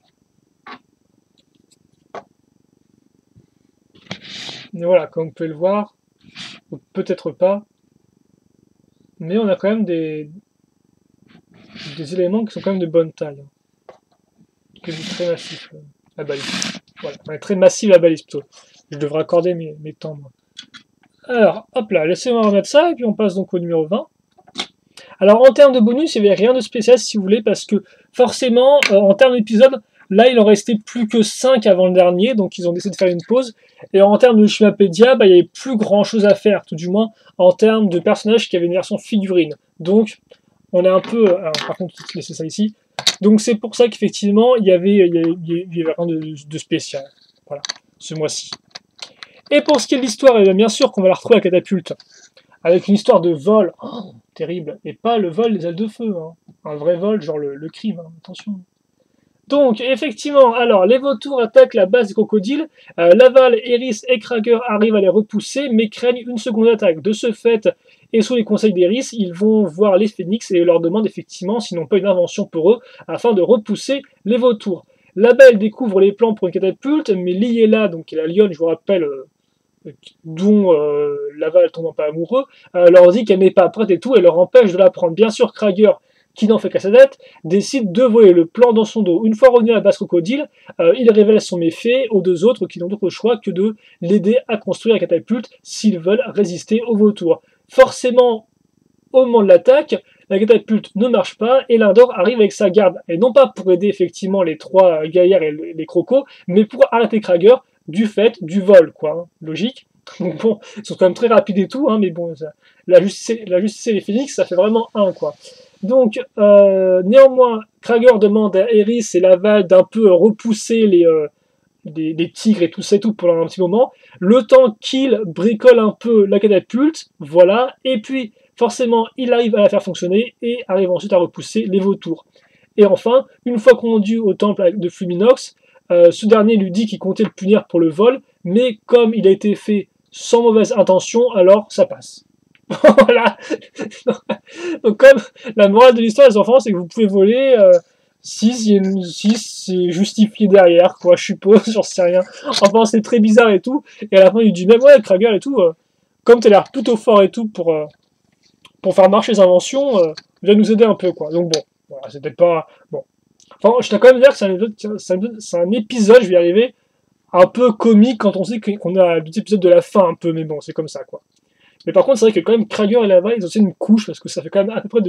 Mais voilà, comme vous pouvez le voir, ou peut-être pas, mais on a quand même des éléments qui sont quand même de bonne taille. Que du très massif, la balise. Voilà, très massif la balise plutôt. Je devrais accorder mes temps, moi. Alors, hop là, laissez-moi remettre ça, et puis on passe donc au numéro 20. Alors, en termes de bonus, il n'y avait rien de spécial, si vous voulez, parce que, forcément, en termes d'épisodes, là, il en restait plus que 5 avant le dernier, donc ils ont décidé de faire une pause. Et en termes de Schmappedia, bah, il n'y avait plus grand-chose à faire, tout du moins, en termes de personnages qui avaient une version figurine. Donc, on est un peu... Alors, par contre, je vais laisser ça ici. Donc, c'est pour ça qu'effectivement, il y avait rien de spécial. Voilà, ce mois-ci. Et pour ce qui est de l'histoire, bien sûr qu'on va la retrouver à Catapulte, avec une histoire de vol, oh, terrible, et pas le vol des ailes de feu, hein. Un vrai vol, genre le crime, hein. Attention. Donc, effectivement, alors, les vautours attaquent la base des crocodiles, Laval, Eris et Krager arrivent à les repousser, mais craignent une seconde attaque. De ce fait, et sous les conseils d'Eris, ils vont voir les phénix et leur demandent effectivement s'ils n'ont pas une invention pour eux, afin de repousser les vautours. Là-bas, elle découvre les plans pour une catapulte, mais Liela, donc qui est la lionne, je vous rappelle, dont Laval tombe pas amoureux, leur dit qu'elle n'est pas prête et tout, et leur empêche de la prendre. Bien sûr, Krager, qui n'en fait qu'à sa tête, décide de voler le plan dans son dos. Une fois revenu à la base crocodile, il révèle son méfait aux deux autres qui n'ont d'autre choix que de l'aider à construire la catapulte s'ils veulent résister aux vautours. Forcément, au moment de l'attaque, la catapulte ne marche pas et l'Indor arrive avec sa garde. Et non pas pour aider effectivement les trois gaillards et les crocos, mais pour arrêter Krager du fait du vol, quoi. Hein. Logique. Donc bon, ils sont quand même très rapides et tout, hein, mais bon, la justice et les phénix, ça fait vraiment un, quoi. Donc, néanmoins, Krager demande à Eris et Laval d'un peu repousser les tigres et tout ça et tout pendant un petit moment, le temps qu'il bricole un peu la catapulte, voilà, et puis forcément il arrive à la faire fonctionner et arrive ensuite à repousser les vautours. Et enfin, une fois conduit au temple de Fluminox, ce dernier lui dit qu'il comptait le punir pour le vol, mais comme il a été fait sans mauvaise intention, alors ça passe. Voilà. Donc comme la morale de l'histoire des enfants, c'est que vous pouvez voler si c'est justifié derrière, quoi, je suppose, j'en sais rien. Enfin, c'est très bizarre et tout. Et à la fin, il dit même, ouais, Krager et tout, comme t'as l'air plutôt fort et tout pour faire marcher les inventions, viens nous aider un peu, quoi. Donc bon, voilà, c'était pas... Bon. Enfin, je tiens quand même dire que c'est un épisode, je vais y arriver, un peu comique quand on sait qu'on a deux épisodes de la fin, un peu, mais bon, c'est comme ça, quoi. Mais par contre, c'est vrai que quand même Krager et Laval, ils ont aussi une couche, parce que ça fait quand même à peu près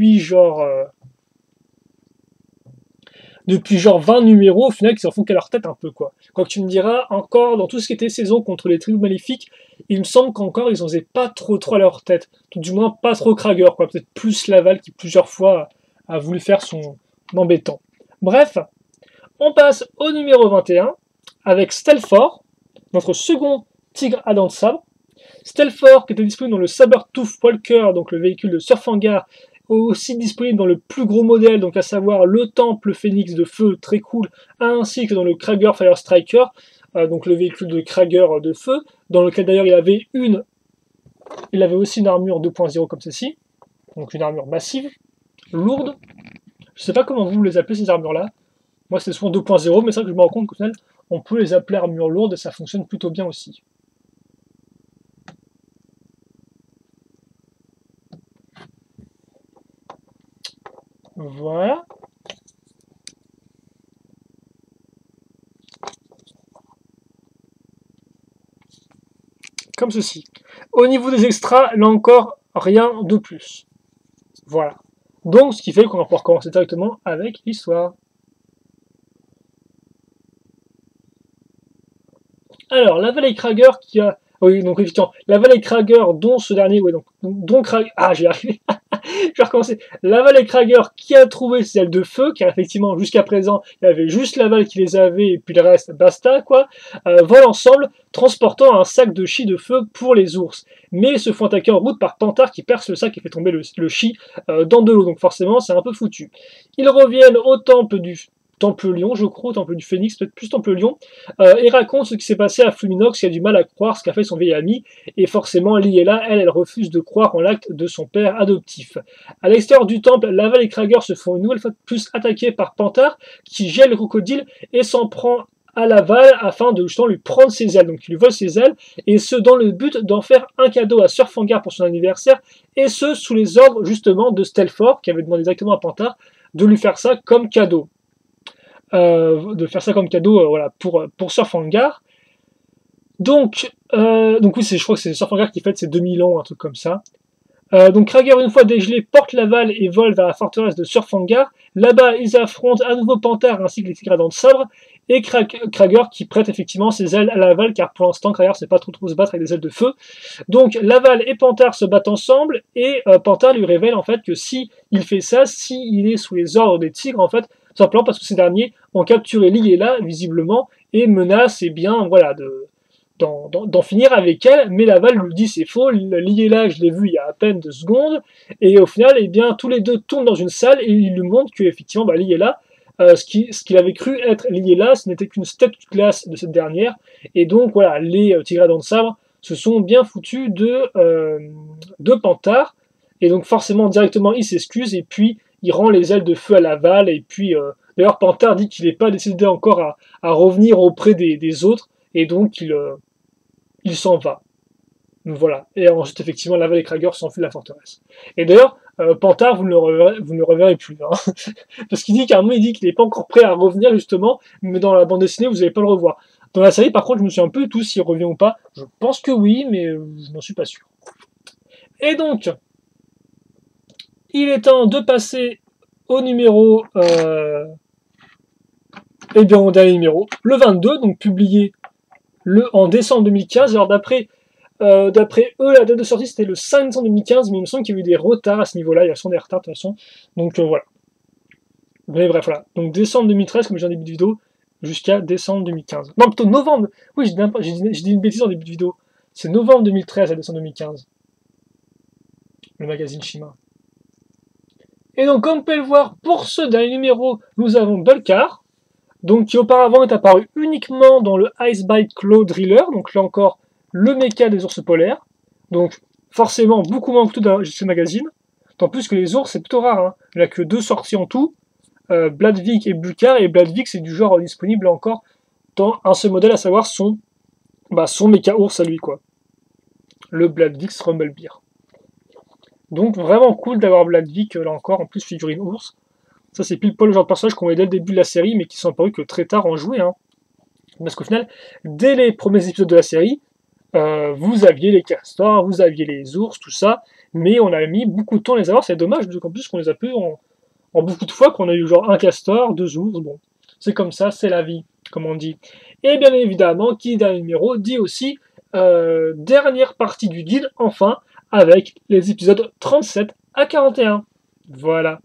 depuis genre 20 numéros, au final, qu'ils s'en font qu'à leur tête un peu, quoi. Quoi que tu me diras, encore, dans tout ce qui était saison contre les tribus maléfiques, il me semble qu'encore, ils en faisaient pas trop à leur tête. Tout du moins, pas trop Krager, quoi. Peut-être plus Laval, qui plusieurs fois a voulu faire son embêtant. Bref, on passe au numéro 21, avec Stelfor, notre second tigre à dents de sabre. Stelfor, qui était disponible dans le Sabertooth Walker, donc le véhicule de Surfangar, aussi disponible dans le plus gros modèle, donc à savoir le Temple Phénix de feu, très cool, ainsi que dans le Krager Fire Striker, donc le véhicule de Krager de feu, dans lequel d'ailleurs il avait aussi une armure 2.0 comme ceci, donc une armure massive, lourde. Je sais pas comment vous les appelez ces armures-là. Moi c'est souvent 2.0, mais c'est vrai que je me rends compte qu'au final, on peut les appeler armures lourdes et ça fonctionne plutôt bien aussi. Voilà. Comme ceci. Au niveau des extras, là encore, rien de plus. Voilà. Donc, ce qui fait qu'on va pouvoir commencer directement avec l'histoire. Alors, la vallée Krager qui a... Oui, donc effectivement, la vallée Krager, dont ce dernier... Oui, dont Krager... Ah, j'ai arrivé. Je vais recommencer. Laval et Krager qui a trouvé ces ailes de feu, car effectivement, jusqu'à présent, il y avait juste Laval qui les avait, et puis le reste, basta, quoi, volent ensemble, transportant un sac de chi de feu pour les ours. Mais ils se font attaquer en route par Pantard qui perce le sac et fait tomber le chi dans de l'eau, donc forcément, c'est un peu foutu. Ils reviennent au Temple Lion, je crois, au Temple du Phénix, peut-être plus Temple Lion, et raconte ce qui s'est passé à Fluminox, qui a du mal à croire ce qu'a fait son vieil ami, et forcément, Liela, elle refuse de croire en l'acte de son père adoptif. À l'extérieur du temple, Laval et Krager se font une nouvelle fois de plus attaquer par Pantard, qui gèle le crocodile et s'en prend à Laval afin de justement lui prendre ses ailes. Donc il lui vole ses ailes, et ce dans le but d'en faire un cadeau à Surfangar pour son anniversaire, et ce sous les ordres justement de Stelfor, qui avait demandé directement à Pantard de lui faire ça comme cadeau. Voilà, pour Surfangar. Donc oui, je crois que c'est Surfangar qui fête ses 2000 ans, un truc comme ça. Donc Krager, une fois dégelé, porte l'aval et vole vers la forteresse de Surfangar. Là-bas, ils affrontent à nouveau Panthère ainsi que les tigres à dents de sabre, et Krager qui prête effectivement ses ailes à l'aval, car pour l'instant, Krager sait pas trop se battre avec des ailes de feu. Donc l'aval et Panthère se battent ensemble, et Panthère lui révèle en fait que si il fait ça, si il est sous les ordres des tigres, en fait, tout simplement parce que ces derniers ont capturé Liela, visiblement, et menacent, et bien, voilà, d'en finir avec elle, mais Laval lui dit c'est faux, Liela je l'ai vu il y a à peine 2 secondes, et au final, eh bien, tous les deux tournent dans une salle et il lui montre que effectivement, Liela, ce qu'il avait cru être Liela, ce n'était qu'une statue de glace de cette dernière, et donc voilà, les tigres à dents de sabre se sont bien foutus de Pantard, et donc forcément directement il s'excuse, et puis il rend les ailes de feu à Laval, et puis d'ailleurs Pantard dit qu'il n'est pas décidé encore à revenir auprès des autres, et donc il s'en va. Donc voilà. Et ensuite, effectivement, Laval et Krager s'enfuient de la forteresse. Et d'ailleurs, Pantard, vous ne le reverrez plus. Hein. Parce qu'il dit qu'à un moment, il dit qu'il n'est pas encore prêt à revenir, justement, mais dans la bande dessinée, vous n'allez pas le revoir. Dans la série, par contre, je me suis un peu tout s'il revient ou pas. Je pense que oui, mais je n'en suis pas sûr. Et donc, il est temps de passer au numéro... eh bien, au dernier numéro, le 22, donc publié en décembre 2015. Alors d'après eux, la date de sortie c'était le 5 décembre 2015, mais il me semble qu'il y a eu des retards à ce niveau-là, il y a souvent des retards de toute façon. Donc voilà. Mais bref, voilà. Donc décembre 2013, comme j'ai en début de vidéo, jusqu'à décembre 2015. Non, plutôt novembre. Oui, j'ai dit une bêtise en début de vidéo. C'est novembre 2013 à décembre 2015. Le magazine Shima. Et donc, comme vous pouvez le voir, pour ce dernier numéro, nous avons Bulkar, donc qui auparavant est apparu uniquement dans le Icebite Claw Driller, donc là encore, le mecha des ours polaires. Donc forcément beaucoup moins coûteux dans ce magazine. Tant plus que les ours c'est plutôt rare. Hein. Il n'y a que 2 sorties en tout. Bladvik et Bulkar. Et Bladvik c'est du genre disponible encore dans un seul modèle, à savoir son mecha ours à lui quoi. Le Bladvik Rumblebear. Donc vraiment cool d'avoir Bladvik là encore, en plus figurine ours. Ça c'est pile poil le genre de personnage qu'on voyait dès le début de la série mais qui sont apparus que très tard en jouet. Hein. Parce qu'au final, dès les premiers épisodes de la série, vous aviez les castors, vous aviez les ours, tout ça, mais on a mis beaucoup de temps à les avoir, c'est dommage, en plus qu'on les a peu en beaucoup de fois, qu'on a eu genre un castor, 2 ours, bon, c'est comme ça, c'est la vie, comme on dit. Et bien évidemment, qui dit dernier numéro, dit aussi dernière partie du guide, enfin, avec les épisodes 37 à 41. Voilà.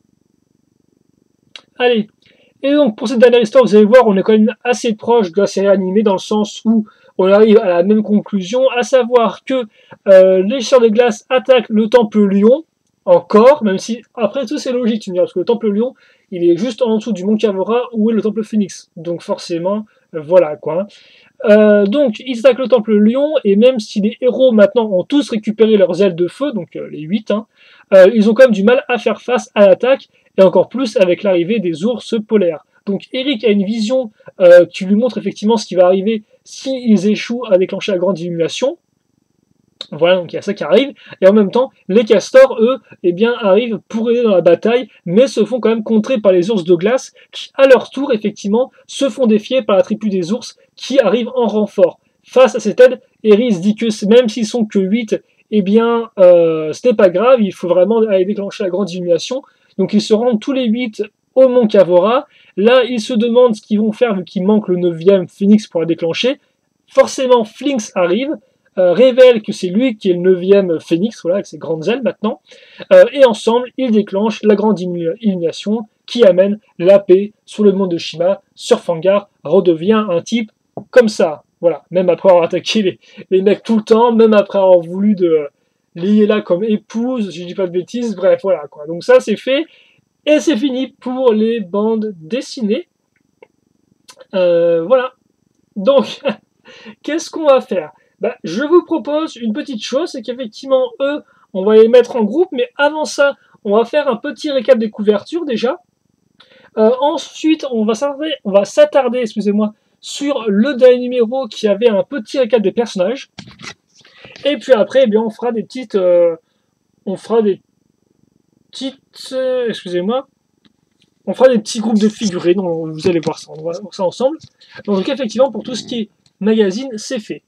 Allez. Et donc, pour cette dernière histoire, vous allez voir, on est quand même assez proche de la série animée, dans le sens où on arrive à la même conclusion, à savoir que les chasseurs de glace attaquent le temple lion, encore, même si, après tout c'est logique, tu me diras, parce que le temple lion, il est juste en dessous du mont Kavora, où est le temple phénix, donc forcément, voilà quoi. Donc, ils attaquent le temple lion, et même si les héros maintenant ont tous récupéré leurs ailes de feu, donc les 8, hein, ils ont quand même du mal à faire face à l'attaque, et encore plus avec l'arrivée des ours polaires. Donc Eric a une vision qui lui montre effectivement ce qui va arriver s'ils échouent à déclencher la grande illumination. Voilà, donc il y a ça qui arrive. Et en même temps, les castors, eux, eh bien, arrivent pour aider dans la bataille, mais se font quand même contrer par les ours de glace, qui, à leur tour, effectivement, se font défier par la tribu des ours, qui arrivent en renfort. Face à cette aide, Eric dit que même s'ils sont que 8, eh bien, ce n'est pas grave, il faut vraiment aller déclencher la grande illumination. Donc ils se rendent tous les 8 au mont Kavora. Là, ils se demandent ce qu'ils vont faire vu qu'il manque le 9e Phoenix pour la déclencher. Forcément, Flinx arrive, révèle que c'est lui qui est le 9e Phoenix, voilà, avec ses grandes ailes maintenant. Et ensemble, ils déclenchent la grande illumination qui amène la paix sur le monde de Shima. Surfangar redevient un type comme ça. Voilà, même après avoir attaqué les mecs tout le temps, même après avoir voulu de Liela comme épouse, si je dis pas de bêtises, bref, voilà quoi. Donc ça c'est fait, et c'est fini pour les bandes dessinées. Voilà. Donc, qu'est-ce qu'on va faire? Je vous propose une petite chose, c'est qu'effectivement, eux, on va les mettre en groupe, mais avant ça, on va faire un petit récap des couvertures déjà. Ensuite, on va s'attarder, excusez-moi, sur le dernier numéro qui avait un petit récap des personnages. Et puis après, eh bien, on fera des petites, excusez-moi, on fera des petits groupes de figurines, vous allez voir ça, on va voir ça ensemble. Donc effectivement, pour tout ce qui est magazine, c'est fait.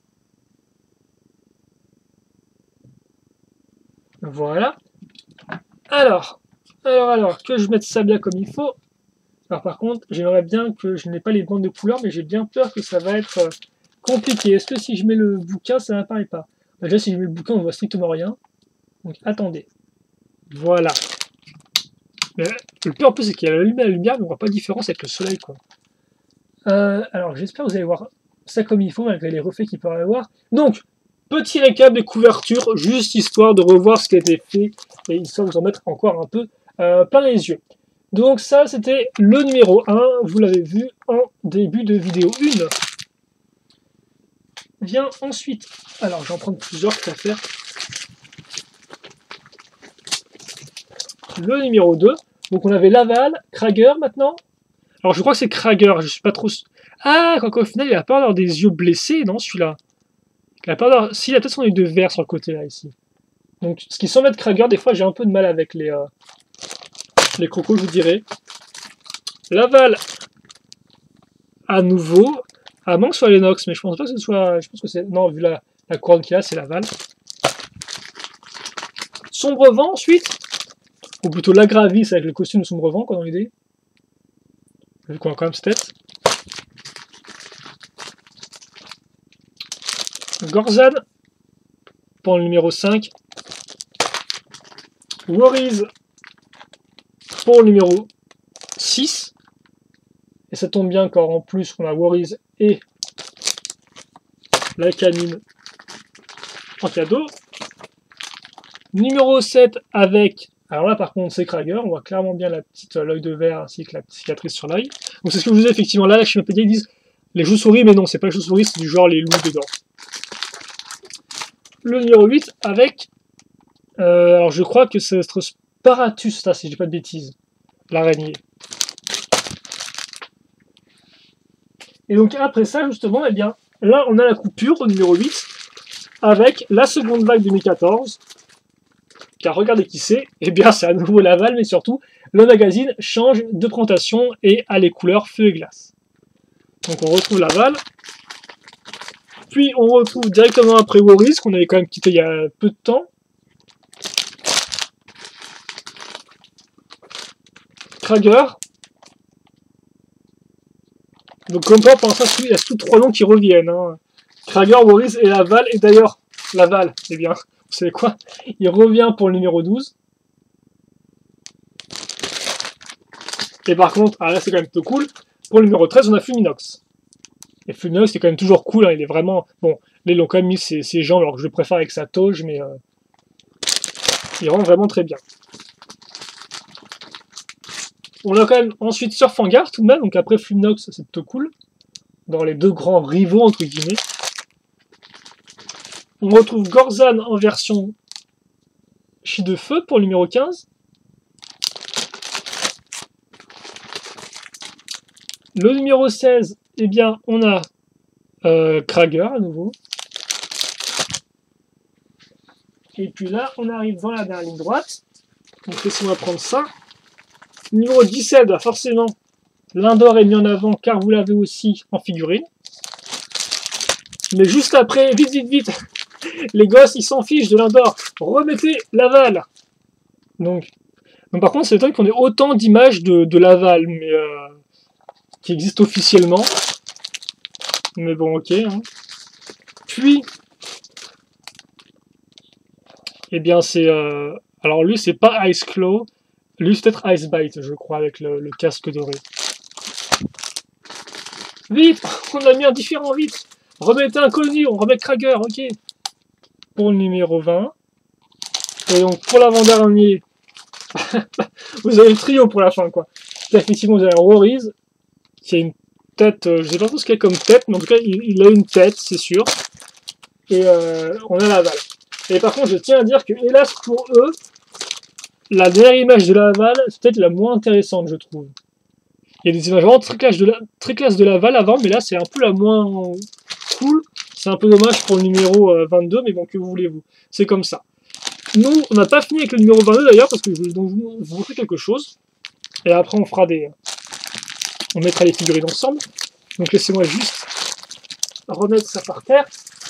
Voilà. Alors, que je mette ça bien comme il faut. Alors par contre, j'aimerais bien que je n'ai pas les bandes de couleurs, mais j'ai bien peur que ça va être compliqué. Est-ce que si je mets le bouquin, ça n'apparaît pas? Déjà, si je mets le bouquin, on voit strictement rien. Donc attendez. Voilà. Mais le pire en plus, c'est qu'il y a la lumière, mais on voit pas de différence avec le soleil, quoi. Alors j'espère que vous allez voir ça comme il faut, malgré les reflets qu'il peut y avoir. Donc, petit récap des couvertures, juste histoire de revoir ce qui a été fait, et histoire de vous en mettre encore un peu plein les yeux. Donc ça, c'était le numéro 1, vous l'avez vu en début de vidéo 1. Vient ensuite, alors je vais en prendre plusieurs qu'à faire. Le numéro 2, donc on avait Laval, Krager maintenant. Alors je crois que c'est Krager, je suis pas trop... Ah, quand au final il a pas d'avoir des yeux blessés, non celui-là. Il a pas d'avoir... Si, il a peut-être son œil de vert sur le côté là, ici. Donc ce qui semble être Krager, des fois j'ai un peu de mal avec les crocos, je vous dirais. Laval, à nouveau. À moins que ce soit l'Enox, mais je pense pas que ce soit... Je pense que c'est... Non, vu la couronne qu'il a, c'est Laval. Sombre Vent ensuite. Ou plutôt l'Agravis avec le costume de Sombre Vent, quoi, dans l'idée. Vu qu'on a quand même cette tête. Gorzan pour le numéro 5. Worries pour le numéro 6. Et ça tombe bien car en plus on a Worries et la canine en cadeau. Numéro 7 avec... Alors là par contre c'est Krager, on voit clairement bien la petite l'œil de verre ainsi que la cicatrice sur l'œil. Donc c'est ce que je vous disais effectivement, là la Chimapédia ils disent les chauves-souris, mais non c'est pas les chauves-souris, c'est du genre les loups dedans. Le numéro 8 avec... alors je crois que c'est Sparatus, ça si je dis pas de bêtises. L'araignée. Et donc après ça justement, eh bien là on a la coupure au numéro 8 avec la seconde vague 2014. Car regardez qui c'est, eh bien c'est à nouveau Laval, mais surtout le magazine change de présentation et a les couleurs feu et glace. Donc on retrouve Laval. Puis on retrouve directement après Worries, qu'on avait quand même quitté il y a peu de temps. Krager. Donc comme quoi, pour l'instant, il y a tous trois noms qui reviennent. Hein. Krager, Worries et Laval. Et d'ailleurs, Laval, eh bien, vous savez quoi? Il revient pour le numéro 12. Et par contre, ah là c'est quand même plutôt cool. Pour le numéro 13, on a Fulminox. Et Fulminox, c'est quand même toujours cool. Hein. Il est vraiment... Bon, là, ils l'ont quand même mis ses jambes, alors que je le préfère avec sa toge, mais... il rend vraiment très bien. On a quand même ensuite Surfangar tout de même, donc après Fulminox, c'est plutôt cool. Dans les deux grands rivaux, entre guillemets. On retrouve Gorzan en version Chi de Feu pour le numéro 15. Le numéro 16, eh bien, on a Krager à nouveau. Et puis là, on arrive dans la dernière ligne droite. Donc laissez-moi prendre ça. Numéro 17, bah forcément, l'Indor est mis en avant car vous l'avez aussi en figurine. Mais juste après, vite, vite, vite, les gosses, ils s'en fichent de l'Indor. Remettez Laval. Donc par contre, c'est étonnant qu'on ait autant d'images de Laval, mais qui existent officiellement. Mais bon, ok. Hein. Puis, eh bien, c'est... alors lui, c'est pas Ice Claw. Lui, c'est peut-être Ice Bite, je crois, avec le casque doré. Vite! On a mis un différent, vite! Remettez un connu, on remet Krager, ok. Pour le numéro 20. Et donc, pour l'avant-dernier, vous avez le trio pour la fin, quoi. Là, effectivement, vous avez Worries, qui a une tête, je sais pas trop ce qu'il a comme tête, mais en tout cas, il a une tête, c'est sûr. Et on a Laval. Et par contre, je tiens à dire que, hélas pour eux, la dernière image de Laval, c'est peut-être la moins intéressante, je trouve. Il y a des images vraiment très classe de Laval avant, mais là, c'est un peu la moins cool. C'est un peu dommage pour le numéro 22, mais bon, que voulez-vous? C'est comme ça. Nous, on n'a pas fini avec le numéro 22 d'ailleurs, parce que je vais vous montrer quelque chose. Et après, on fera on mettra les figurines ensemble. Donc laissez-moi juste remettre ça par terre.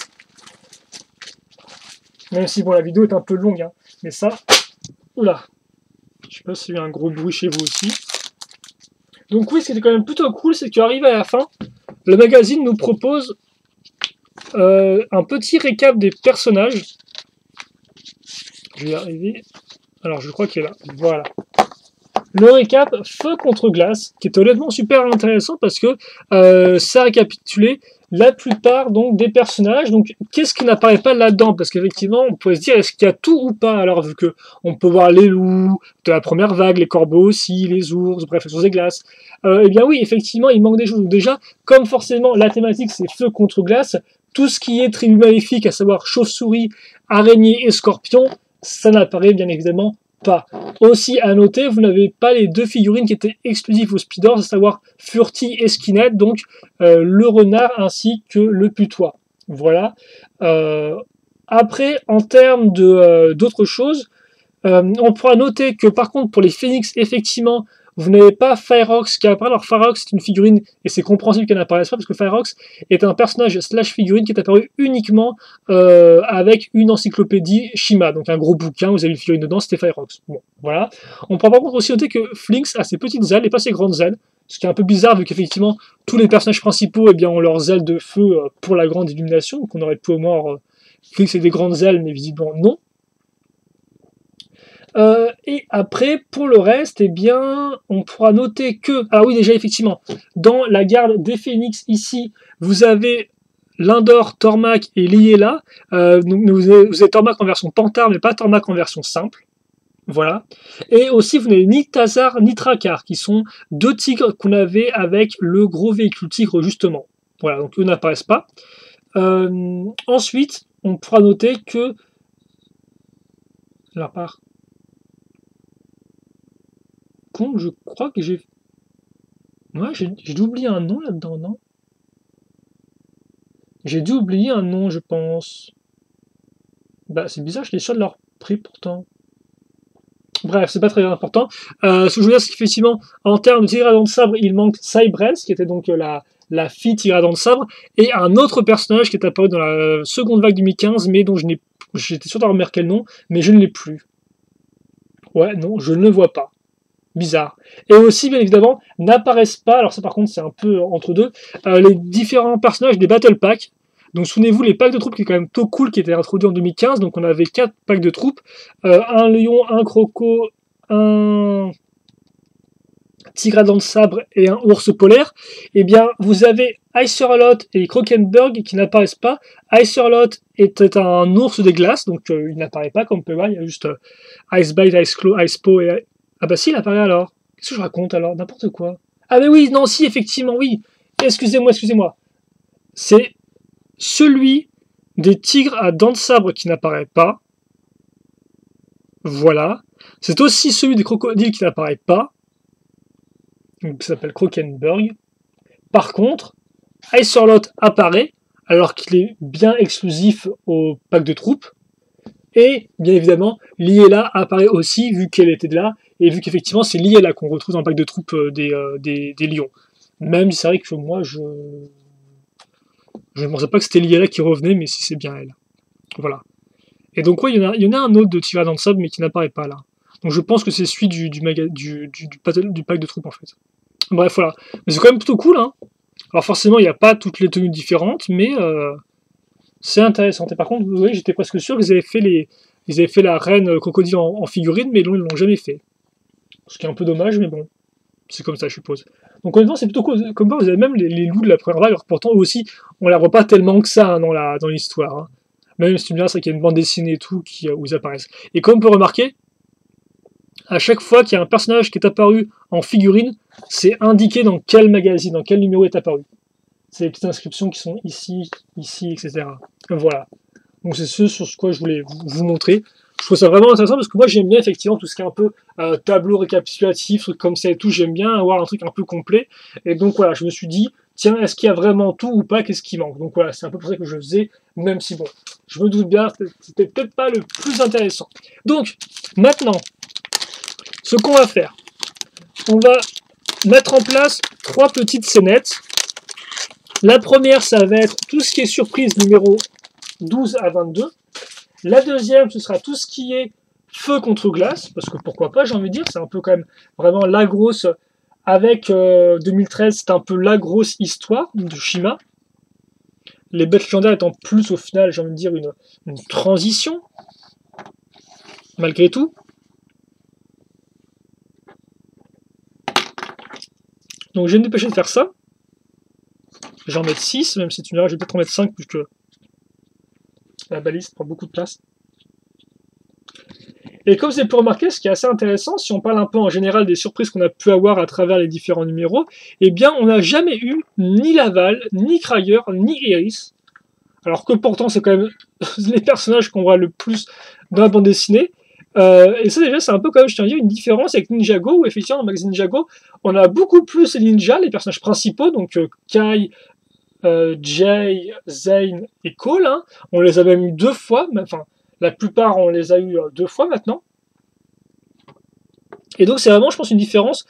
Même si bon, la vidéo est un peu longue, hein, mais ça, oula, je sais pas s'il y a eu un gros bruit chez vous aussi. Donc oui, ce qui était quand même plutôt cool, c'est qu'arrivé à la fin, le magazine nous propose un petit récap des personnages. Je vais y arriver. Alors, je crois qu'il est là. Voilà. Le récap Feu contre Glace, qui est honnêtement super intéressant parce que ça récapitulait la plupart donc des personnages. Donc, qu'est-ce qui n'apparaît pas là-dedans? Parce qu'effectivement, on pourrait se dire, est-ce qu'il y a tout ou pas? Alors, vu que on peut voir les loups de la première vague, les corbeaux aussi, les ours, bref, les ours des glaces. Eh bien oui, effectivement, il manque des choses. Donc déjà, comme forcément la thématique c'est Feu contre Glace, tout ce qui est tribu maléfique, à savoir chauve-souris, araignées et scorpions, ça n'apparaît bien évidemment pas. Aussi à noter, vous n'avez pas les deux figurines qui étaient exclusives aux Speedors, à savoir Furty et Skinhead, donc le renard ainsi que le putois. Voilà. Après, en termes d'autres choses, on pourra noter que par contre pour les Phoenix, effectivement, vous n'avez pas Fireox qui apparaît. Alors Fireox c'est une figurine, et c'est compréhensible qu'elle n'apparaisse pas, parce que Fireox est un personnage slash figurine qui est apparu uniquement avec une encyclopédie Shima, donc un gros bouquin, vous avez une figurine dedans, c'était Fireox. Bon, voilà. On pourra par contre aussi noter que Flinx a ses petites ailes et pas ses grandes ailes, ce qui est un peu bizarre vu qu'effectivement tous les personnages principaux eh bien, ont leurs ailes de feu pour la grande illumination, donc on aurait pu au moins Flinx ait des grandes ailes, mais visiblement non. Et après, pour le reste, eh bien, on pourra noter que... Alors oui, déjà, effectivement, dans la garde des Phoenix, ici, vous avez Lindor, Tormac et Liela. Donc vous avez Tormac en version Panther, mais pas Tormac en version simple. Voilà. Et aussi, vous n'avez ni Tazar, ni Tracar, qui sont deux tigres qu'on avait avec le gros véhicule tigre, justement. Voilà, donc eux n'apparaissent pas. Ensuite, on pourra noter que... Alors, par contre, je crois que j'ai... Ouais, j'ai dû oublier un nom là-dedans, non? J'ai dû oublier un nom, je pense. Bah, c'est bizarre, je l'ai sûr de leur prix pourtant. Bref, c'est pas très important. Ce que je veux dire, c'est qu'effectivement, en termes de tigre à dents de sabre, il manque Cybress, qui était donc la fille tigre à dents de sabre, et un autre personnage qui est apparu dans la seconde vague 2015, mais dont j'étais sûr d'avoir remarqué le nom, mais je ne l'ai plus. Ouais, non, je ne le vois pas. Bizarre. Et aussi, bien évidemment, n'apparaissent pas, alors ça par contre c'est un peu entre deux, les différents personnages des Battle Packs. Donc souvenez-vous, les packs de troupes qui est quand même tout cool, qui étaient introduits en 2015, donc on avait 4 packs de troupes, un lion, un croco, un tigre à dents de sabre et un ours polaire. Eh bien, vous avez Icerlot et Krokenberg qui n'apparaissent pas. Icerlot est un ours des glaces, donc il n'apparaît pas comme on peut voir, il y a juste Icebite, Iceclaw, Icepaw et... Ah bah si, il apparaît alors. Qu'est-ce que je raconte alors? N'importe quoi. Ah mais oui, non, si, effectivement, oui. Excusez-moi, excusez-moi. C'est celui des tigres à dents de sabre qui n'apparaît pas. Voilà. C'est aussi celui des crocodiles qui n'apparaît pas. Donc, qui s'appelle Krokenberg. Par contre, Icerlot apparaît, alors qu'il est bien exclusif au pack de troupes. Et, bien évidemment, Liela apparaît aussi, vu qu'elle était là, et vu qu'effectivement, c'est Liela qu'on retrouve dans le pack de troupes des lions. Même si c'est vrai que moi, je ne pensais pas que c'était Liela qui revenait, mais si c'est bien elle. Voilà. Et donc, ouais, il y en a un autre de tigre à dents de sabre, mais qui n'apparaît pas là. Donc, je pense que c'est celui du pack de troupes, en fait. Bref, voilà. Mais c'est quand même plutôt cool, hein. Alors, forcément, il n'y a pas toutes les tenues différentes, mais... c'est intéressant. Et par contre, vous voyez, j'étais presque sûr qu'ils avaient fait la reine crocodile en figurine, mais non, ils l'ont jamais fait. Ce qui est un peu dommage, mais bon, c'est comme ça, je suppose. Donc honnêtement, c'est plutôt cool. Comme ça, vous avez même les loups de la première vague, alors pourtant, eux aussi, on la voit pas tellement que ça hein, dans l'histoire. Hein. Même si tu me diras, c'est qu'il y a une bande dessinée et tout où ils apparaissent. Et comme on peut remarquer, à chaque fois qu'il y a un personnage qui est apparu en figurine, c'est indiqué dans quel magazine, dans quel numéro est apparu. C'est les petites inscriptions qui sont ici, ici, etc. Voilà. Donc c'est ce sur quoi je voulais vous montrer. Je trouve ça vraiment intéressant parce que moi j'aime bien effectivement tout ce qui est un peu tableau récapitulatif, truc comme ça et tout. J'aime bien avoir un truc un peu complet. Et donc voilà, je me suis dit, tiens, est-ce qu'il y a vraiment tout ou pas? Qu'est-ce qui manque? Donc voilà, c'est un peu pour ça que je faisais, même si bon, je me doute bien, c'était peut-être pas le plus intéressant. Donc, maintenant, ce qu'on va faire, on va mettre en place 3 petites scénettes. La première, ça va être tout ce qui est surprise numéro 12 à 22. La deuxième, ce sera tout ce qui est feu contre glace, parce que pourquoi pas, j'ai envie de dire, c'est un peu quand même vraiment la grosse, avec 2013, c'est un peu la grosse histoire de Shima. Les bêtes légendaires étant plus au final, j'ai envie de dire, une transition, malgré tout. Donc je vais me dépêcher de faire ça. J'en mets 6, même si tu me diras, je vais peut-être en mettre 5, puisque la balise prend beaucoup de place. Et comme vous avez pu remarquer, ce qui est assez intéressant, si on parle un peu en général des surprises qu'on a pu avoir à travers les différents numéros, eh bien, on n'a jamais eu ni Laval, ni Krager, ni Iris. Alors que pourtant, c'est quand même les personnages qu'on voit le plus dans la bande dessinée. Et ça, déjà, c'est un peu quand même, je tiens à dire, une différence avec Ninjago, où effectivement, dans le magazine Ninjago, on a beaucoup plus les ninjas, les personnages principaux, donc Kai, Jay, Zane et Cole. Hein. On les a même eu 2 fois, enfin, la plupart, on les a eu 2 fois maintenant. Et donc, c'est vraiment, je pense, une différence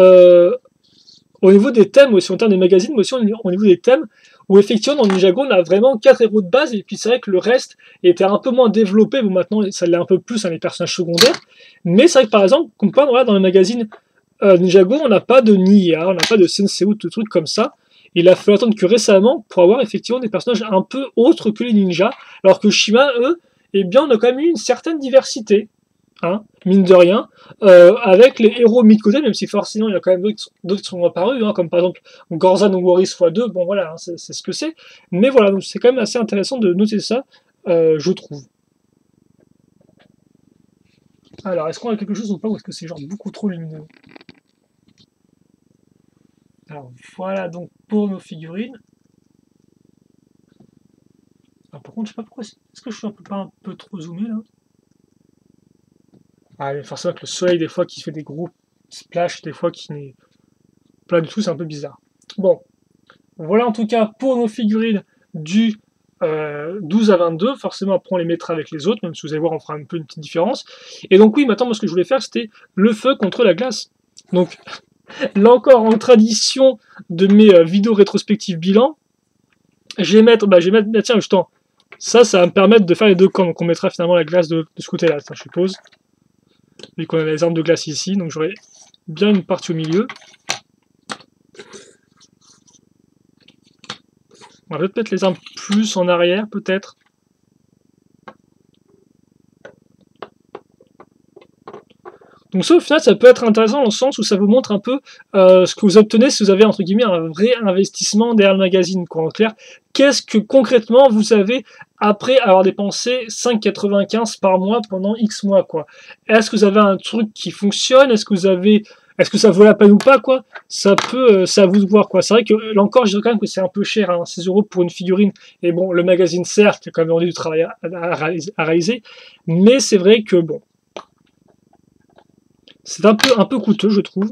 au niveau des thèmes, aussi en termes des magazines, mais aussi au niveau des thèmes, où effectivement, dans Ninjago, on a vraiment 4 héros de base, et puis c'est vrai que le reste était un peu moins développé, bon, maintenant, ça l'est un peu plus, hein, les personnages secondaires. Mais c'est vrai que, par exemple, comme on regarde dans le magazine Ninjago, on n'a pas de Nia, on n'a pas de Sensei, de trucs comme ça. Il a fallu attendre que récemment pour avoir effectivement des personnages un peu autres que les ninjas, alors que Shima, eux, eh bien, on a quand même eu une certaine diversité, hein, mine de rien, avec les héros mis de côté, même si forcément il y a quand même d'autres qui sont apparus, hein, comme par exemple Gorzan ou Warriors x2, bon voilà, hein, c'est ce que c'est, mais voilà, donc c'est quand même assez intéressant de noter ça, je trouve. Alors, est-ce qu'on a quelque chose ou pas, ou est-ce que c'est genre beaucoup trop lumineux? Alors voilà donc pour nos figurines. Alors, par contre, je sais pas pourquoi. Est-ce que je suis pas un peu trop zoomé là? Ah, mais forcément que le soleil, des fois, qui fait des gros splash, des fois qui n'est pas du tout, c'est un peu bizarre. Bon, voilà en tout cas pour nos figurines du 12 à 22. Forcément, après, on les mettra avec les autres, même si vous allez voir, on fera un peu une petite différence. Et donc, oui, maintenant, moi, ce que je voulais faire, c'était le feu contre la glace. Donc, là encore, en tradition de mes vidéos rétrospectives bilan, je vais mettre, bah, tiens, justement, ça va me permettre de faire les deux camps. Donc, on mettra finalement la glace de ce côté-là, je suppose. Vu qu'on a les armes de glace ici, donc j'aurai bien une partie au milieu. On va peut-être mettre les armes plus en arrière, peut-être. Donc ça, au final, ça peut être intéressant dans le sens où ça vous montre un peu ce que vous obtenez si vous avez, entre guillemets, un vrai investissement derrière le magazine. Quoi. En clair, qu'est-ce que concrètement vous avez après avoir dépensé 5,95 par mois pendant X mois, quoi. Est-ce que vous avez un truc qui fonctionne? Est-ce que ça vaut la peine ou pas, quoi? Ça peut, c'est à vous de voir, quoi. C'est vrai que, là encore, je dirais quand même que c'est un peu cher, hein, 16 € pour une figurine. Et bon, le magazine, certes, il a quand même du travail à réaliser, mais c'est vrai que, bon, c'est un peu coûteux, je trouve.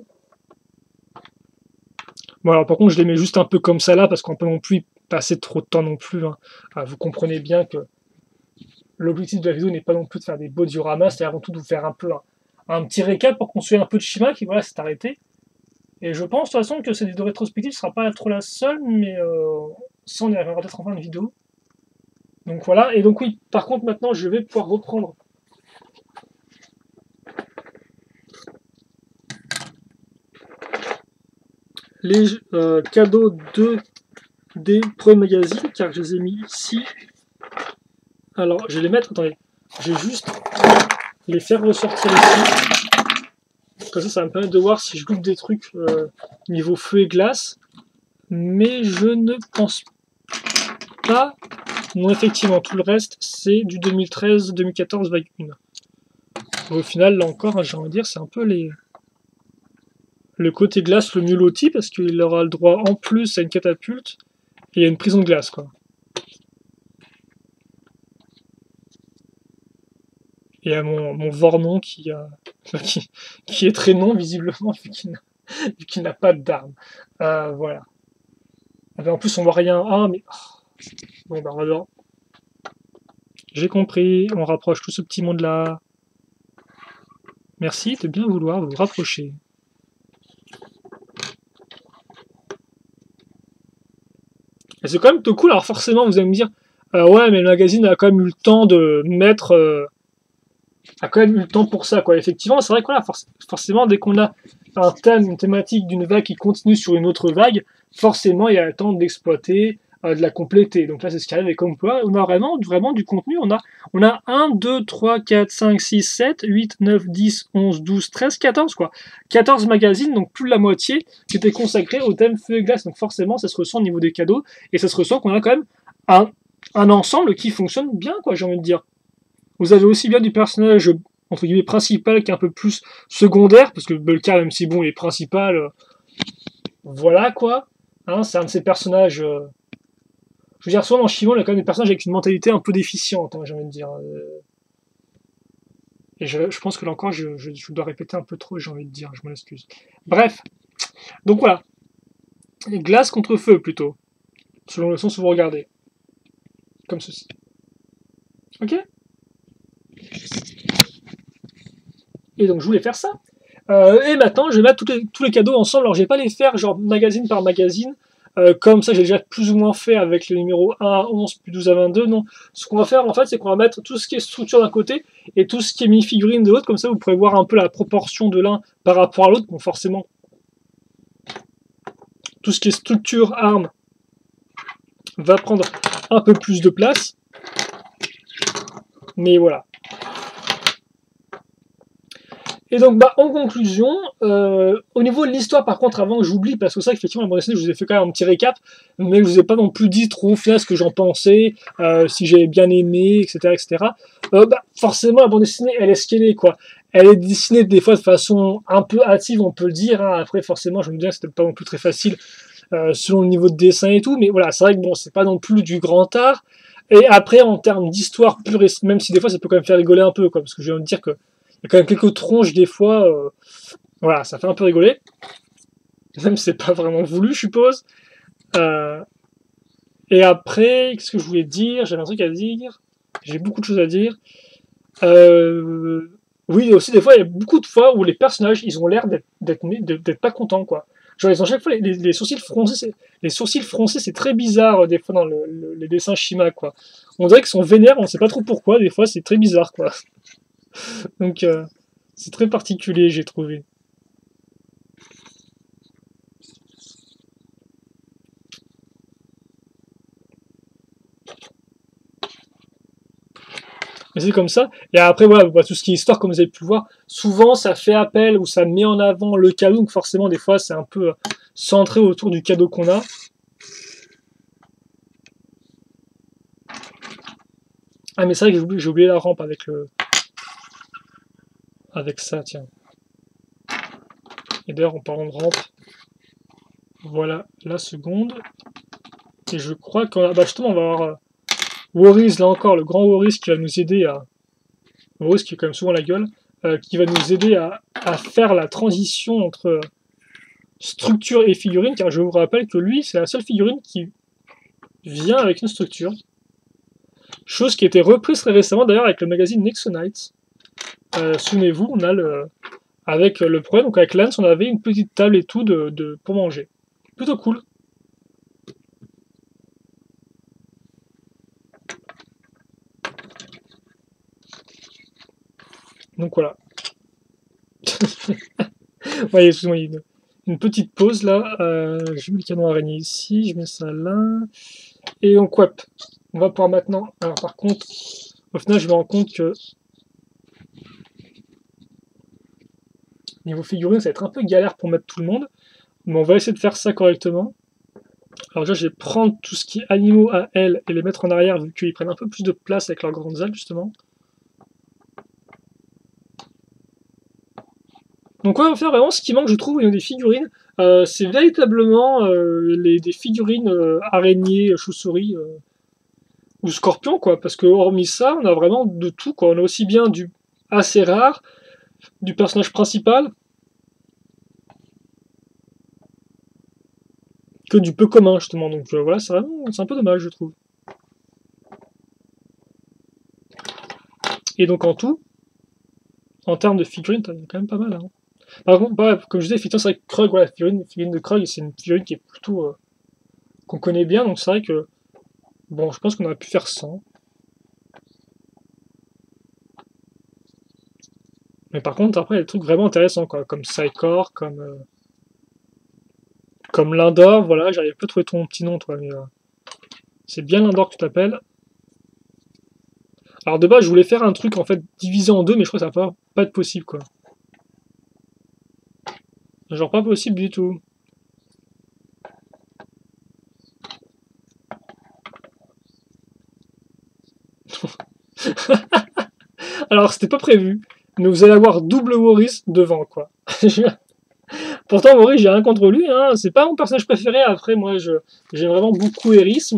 Bon, alors par contre, je les mets juste un peu comme ça là, parce qu'on peut non plus y passer trop de temps non plus. Hein. Vous comprenez bien que l'objectif de la vidéo n'est pas non plus de faire des beaux dioramas, c'est avant tout de vous faire un peu un petit récap pour qu'on se souvienne un peu de Shima, qui voilà, s'est arrêté. Et je pense de toute façon que cette vidéo rétrospective ne sera pas trop la seule, mais ça on y arrivera peut-être en fin de vidéo. Donc voilà, et donc oui, par contre maintenant je vais pouvoir reprendre les cadeaux des premiers magazines, car je les ai mis ici. Alors, je vais les mettre, attendez, je vais juste les faire ressortir ici. Comme ça va me permettre de voir si je loupe des trucs niveau feu et glace. Mais je ne pense pas. Non, effectivement, tout le reste, c'est du 2013-2014 vague 1. Au final, là encore, j'ai envie de dire, c'est un peu le côté glace le mieux loti, parce qu'il aura le droit en plus à une catapulte et à une prison de glace, quoi. Et à mon Vornon qui est très non, visiblement, vu qu'il n'a pas d'arme. Voilà. En plus, on voit rien. Ah, mais... Bon, bah, alors. J'ai compris. On rapproche tout ce petit monde-là. Merci de bien vouloir vous rapprocher. Et c'est quand même plutôt cool. Alors forcément, vous allez me dire, ouais, mais le magazine a quand même eu le temps de mettre, a quand même eu le temps pour ça, quoi. Effectivement, c'est vrai que voilà, forcément, dès qu'on a un thème, une thématique d'une vague qui continue sur une autre vague, forcément, il y a le temps de l'exploiter, de la compléter. Donc là, c'est ce qui arrive. Et comme quoi, on a vraiment du contenu. On a 1, 2, 3, 4, 5, 6, 7, 8, 9, 10, 11, 12, 13, 14, quoi. 14 magazines, donc plus de la moitié, qui étaient consacrés au thème feu et glace. Donc forcément, ça se ressent au niveau des cadeaux, et ça se ressent qu'on a quand même un ensemble qui fonctionne bien, quoi, j'ai envie de dire. Vous avez aussi bien du personnage, entre guillemets, principal qui est un peu plus secondaire, parce que Bulka, même si bon, il est principal, voilà, quoi. Hein, c'est un de ces personnages... je veux dire, souvent dans Shimon, il y a quand même des personnages avec une mentalité un peu déficiente, hein, j'ai envie de dire. Et je pense que là encore, je dois répéter un peu trop, j'ai envie de dire, je m'en excuse. Bref, donc voilà. Glace contre feu, plutôt. Selon le sens où vous regardez. Comme ceci. Ok? Et donc je voulais faire ça. Et maintenant, je vais mettre tous les cadeaux ensemble. Alors je vais pas les faire genre magazine par magazine. Comme ça, j'ai déjà plus ou moins fait avec le numéro 1 à 11, puis 12 à 22. Non, ce qu'on va faire en fait, c'est qu'on va mettre tout ce qui est structure d'un côté et tout ce qui est mini-figurine de l'autre. Comme ça, vous pourrez voir un peu la proportion de l'un par rapport à l'autre. Bon, forcément, tout ce qui est structure, arme, va prendre un peu plus de place. Mais voilà. Et donc, bah, en conclusion, au niveau de l'histoire, par contre, avant que j'oublie, parce que ça, effectivement, la bande dessinée, je vous ai fait quand même un petit récap, mais je vous ai pas non plus dit trop final ce que j'en pensais, si j'avais bien aimé, etc., etc. Bah, forcément, la bande dessinée, elle est ce qu'elle est, quoi. Elle est dessinée des fois de façon un peu hâtive, on peut le dire. Hein. Après, forcément, je me dis que c'était pas non plus très facile selon le niveau de dessin et tout, mais voilà, c'est vrai que bon, c'est pas non plus du grand art. Et après, en termes d'histoire pure, même si des fois ça peut quand même faire rigoler un peu, quoi, parce que je viens de dire que il y a quand même quelques tronches des fois, voilà, ça fait un peu rigoler. Même si c'est pas vraiment voulu, je suppose. Euh, et après, qu'est-ce que je voulais dire? J'avais un truc à dire. J'ai beaucoup de choses à dire. Euh, oui, aussi des fois, il y a beaucoup de fois où les personnages, ils ont l'air d'être pas contents, quoi. Genre, ils ont chaque fois les sourcils froncés, c'est très bizarre des fois dans les dessins Shima, quoi. On dirait qu'ils sont vénères, on sait pas trop pourquoi. Des fois, c'est très bizarre, quoi. Donc, c'est très particulier, j'ai trouvé. Mais c'est comme ça. Et après, voilà, bah, tout ce qui est histoire, comme vous avez pu le voir, souvent ça fait appel ou ça met en avant le cadeau. Donc forcément, des fois, c'est un peu centré autour du cadeau qu'on a. Ah, mais c'est vrai que j'ai oublié la rampe avec ça, tiens. Et d'ailleurs, en parlant de rampe, voilà la seconde. Et je crois qu'on a, bah justement, on va avoir Warriors, là encore, le grand Warriors qui va nous aider à. Warriors qui est quand même souvent la gueule, qui va nous aider à faire la transition entre structure et figurine, car je vous rappelle que lui, c'est la seule figurine qui vient avec une structure. Chose qui a été reprise très récemment d'ailleurs avec le magazine Nexonite. Souvenez-vous, on a avec le problème, donc avec Lance, on avait une petite table et tout pour manger. Plutôt cool. Donc voilà. Ouais, excuse-moi, il y a une petite pause là. Je mets le canon araignée ici, je mets ça là. Et donc, ouais, on va pouvoir maintenant. Alors, par contre, au final, je me rends compte que niveau figurine, ça va être un peu galère pour mettre tout le monde. Mais on va essayer de faire ça correctement. Alors, déjà, je vais prendre tout ce qui est animaux à elle et les mettre en arrière, vu qu'ils prennent un peu plus de place avec leurs grandes ailes, justement. Donc, ouais, on va faire vraiment ce qui manque, je trouve, au niveau des figurines. C'est véritablement des figurines araignées, chauves-souris ou scorpions, quoi. Parce que, hormis ça, on a vraiment de tout, quoi. On a aussi bien du assez rare, du personnage principal, que du peu commun, justement. Donc, voilà, c'est un peu dommage, je trouve. Et donc, en tout, en termes de figurines, t'as quand même pas mal, hein. Par contre, bah, comme je disais, effectivement, c'est vrai que Krug, voilà, figurine de Krug, c'est une figurine qui est plutôt qu'on connaît bien, donc c'est vrai que, bon, je pense qu'on aurait pu faire 100. Mais par contre, après, il y a des trucs vraiment intéressants, quoi, comme Psychor, comme Lindor, voilà, j'arrive pas à trouver ton petit nom, toi, mais c'est bien Lindor que tu t'appelles. Alors de base, je voulais faire un truc, en fait, divisé en deux, mais je crois que ça va pas être possible, quoi. Genre pas possible du tout. Alors, c'était pas prévu, mais vous allez avoir double Warris devant, quoi. Pourtant, Warris, j'ai rien contre lui, hein. C'est pas mon personnage préféré. Après, moi, j'aime vraiment beaucoup Eris,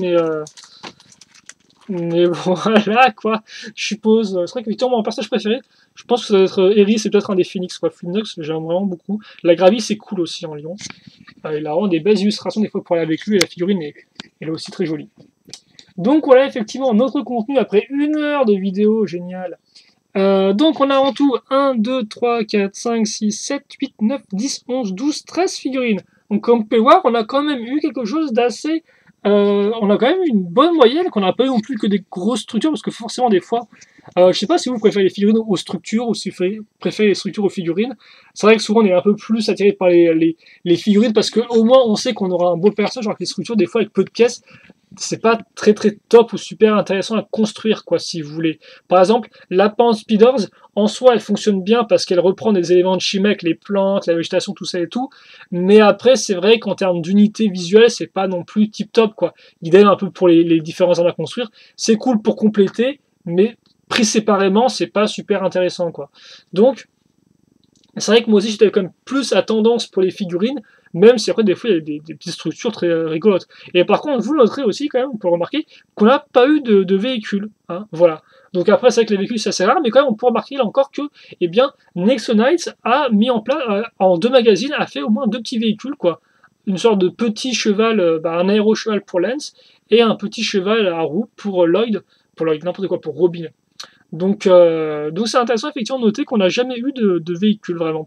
mais voilà, quoi. Je suppose. C'est vrai qu'effectivement, mon personnage préféré, je pense que ça doit être Eris et peut-être un des Phoenix, quoi. Phoenix, j'aime vraiment beaucoup. La Gravis, c'est cool aussi en Lyon. Il a vraiment des belles illustrations des fois pour aller avec lui, et la figurine, elle est aussi très jolie. Donc voilà, effectivement, notre contenu après 1 heure de vidéo, génial. Donc on a en tout 1, 2, 3, 4, 5, 6, 7, 8, 9, 10, 11, 12, 13 figurines. Donc comme vous pouvez voir, on a quand même eu quelque chose d'assez... on a quand même eu une bonne moyenne, qu'on n'a pas eu non plus que des grosses structures, parce que forcément des fois... je sais pas si vous préférez les figurines aux structures, ou si vous préférez les structures aux figurines. C'est vrai que souvent on est un peu plus attiré par les figurines, parce qu'au moins on sait qu'on aura un beau personnage, alors que les structures, des fois avec peu de pièces, c'est pas très top ou super intéressant à construire, quoi, si vous voulez. Par exemple, la Pan Speeders, en soi, elle fonctionne bien parce qu'elle reprend des éléments de Chimek, les plantes, la végétation, tout ça et tout. Mais après, c'est vrai qu'en termes d'unité visuelle, c'est pas non plus tip top, quoi. Idem un peu pour les différents armes à construire. C'est cool pour compléter, mais pris séparément, c'est pas super intéressant, quoi. Donc, c'est vrai que moi aussi, j'étais quand même plus à tendance pour les figurines, même si après, des fois, il y a des petites structures très rigolotes. Et par contre, vous noterez aussi, quand même, on peut remarquer qu'on n'a pas eu de véhicule. Hein, voilà. Donc après, c'est vrai que les véhicules, c'est assez rare, mais quand même, on peut remarquer là encore que, eh bien, Nexonites a mis en place, en 2 magazines, a fait au moins 2 petits véhicules, quoi. Une sorte de petit cheval, un aérocheval pour Lance, et un petit cheval à roue pour Lloyd, n'importe quoi, pour Robin. Donc c'est intéressant effectivement de noter qu'on n'a jamais eu de véhicule vraiment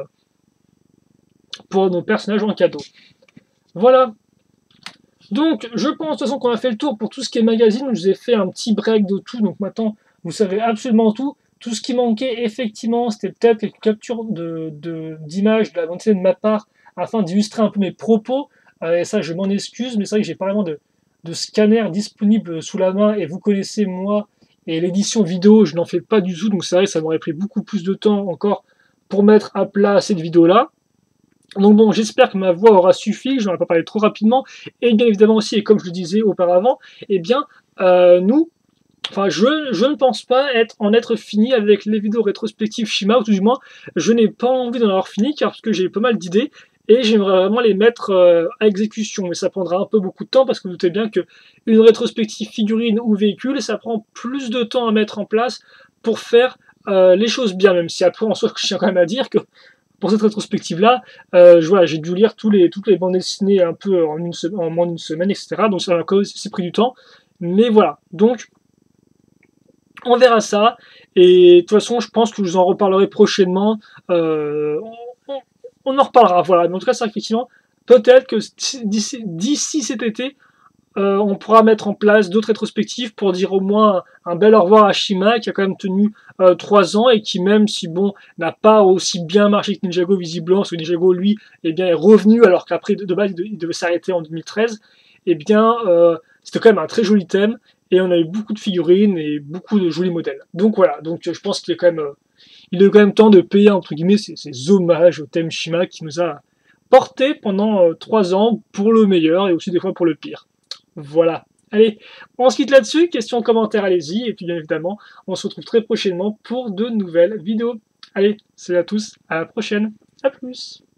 pour nos personnages en cadeau. Voilà. Donc je pense de toute façon qu'on a fait le tour pour tout ce qui est magazine. Je vous ai fait un petit break de tout. Donc maintenant vous savez absolument tout. Tout ce qui manquait effectivement c'était peut-être quelques captures d'images de la volonté de ma part afin d'illustrer un peu mes propos. Et ça je m'en excuse, mais c'est vrai que j'ai pas vraiment de scanner disponible sous la main et vous connaissez moi. Et l'édition vidéo, je n'en fais pas du tout, donc c'est vrai que ça m'aurait pris beaucoup plus de temps encore pour mettre à plat cette vidéo-là. Donc bon, j'espère que ma voix aura suffi, je n'en ai pas parlé trop rapidement. Et bien évidemment aussi, et comme je le disais auparavant, eh bien, je ne pense pas en être fini avec les vidéos rétrospectives Shima, ou tout du moins, je n'ai pas envie d'en avoir fini, car parce que j'ai pas mal d'idées, et j'aimerais vraiment les mettre à exécution, mais ça prendra un peu beaucoup de temps, parce que vous doutez bien que une rétrospective figurine ou véhicule, ça prend plus de temps à mettre en place pour faire les choses bien, même si après, en soi, je tiens quand même à dire que pour cette rétrospective-là, voilà, j'ai dû lire toutes les bandes dessinées un peu en moins d'une semaine, etc., donc ça m'a quand même aussi pris du temps, mais voilà, donc on verra ça, et de toute façon, je pense que je vous en reparlerai prochainement. On en reparlera, voilà. Mais en tout cas, c'est effectivement, peut-être que d'ici cet été, on pourra mettre en place d'autres rétrospectives pour dire au moins un bel au revoir à Shima, qui a quand même tenu 3 ans, et qui, même si bon, n'a pas aussi bien marché que Ninjago visiblement, parce que Ninjago, lui, eh bien, est revenu, alors qu'après, de base, il devait s'arrêter en 2013, eh bien, c'était quand même un très joli thème, et on a eu beaucoup de figurines et beaucoup de jolis modèles. Donc voilà, donc je pense qu'il est quand même, il est quand même temps de payer entre guillemets ces hommages au thème Shima qui nous a porté pendant 3 ans pour le meilleur et aussi des fois pour le pire. Voilà. Allez, on se quitte là-dessus, questions, commentaires, allez-y, et puis bien évidemment, on se retrouve très prochainement pour de nouvelles vidéos. Allez, salut à tous, à la prochaine, à plus.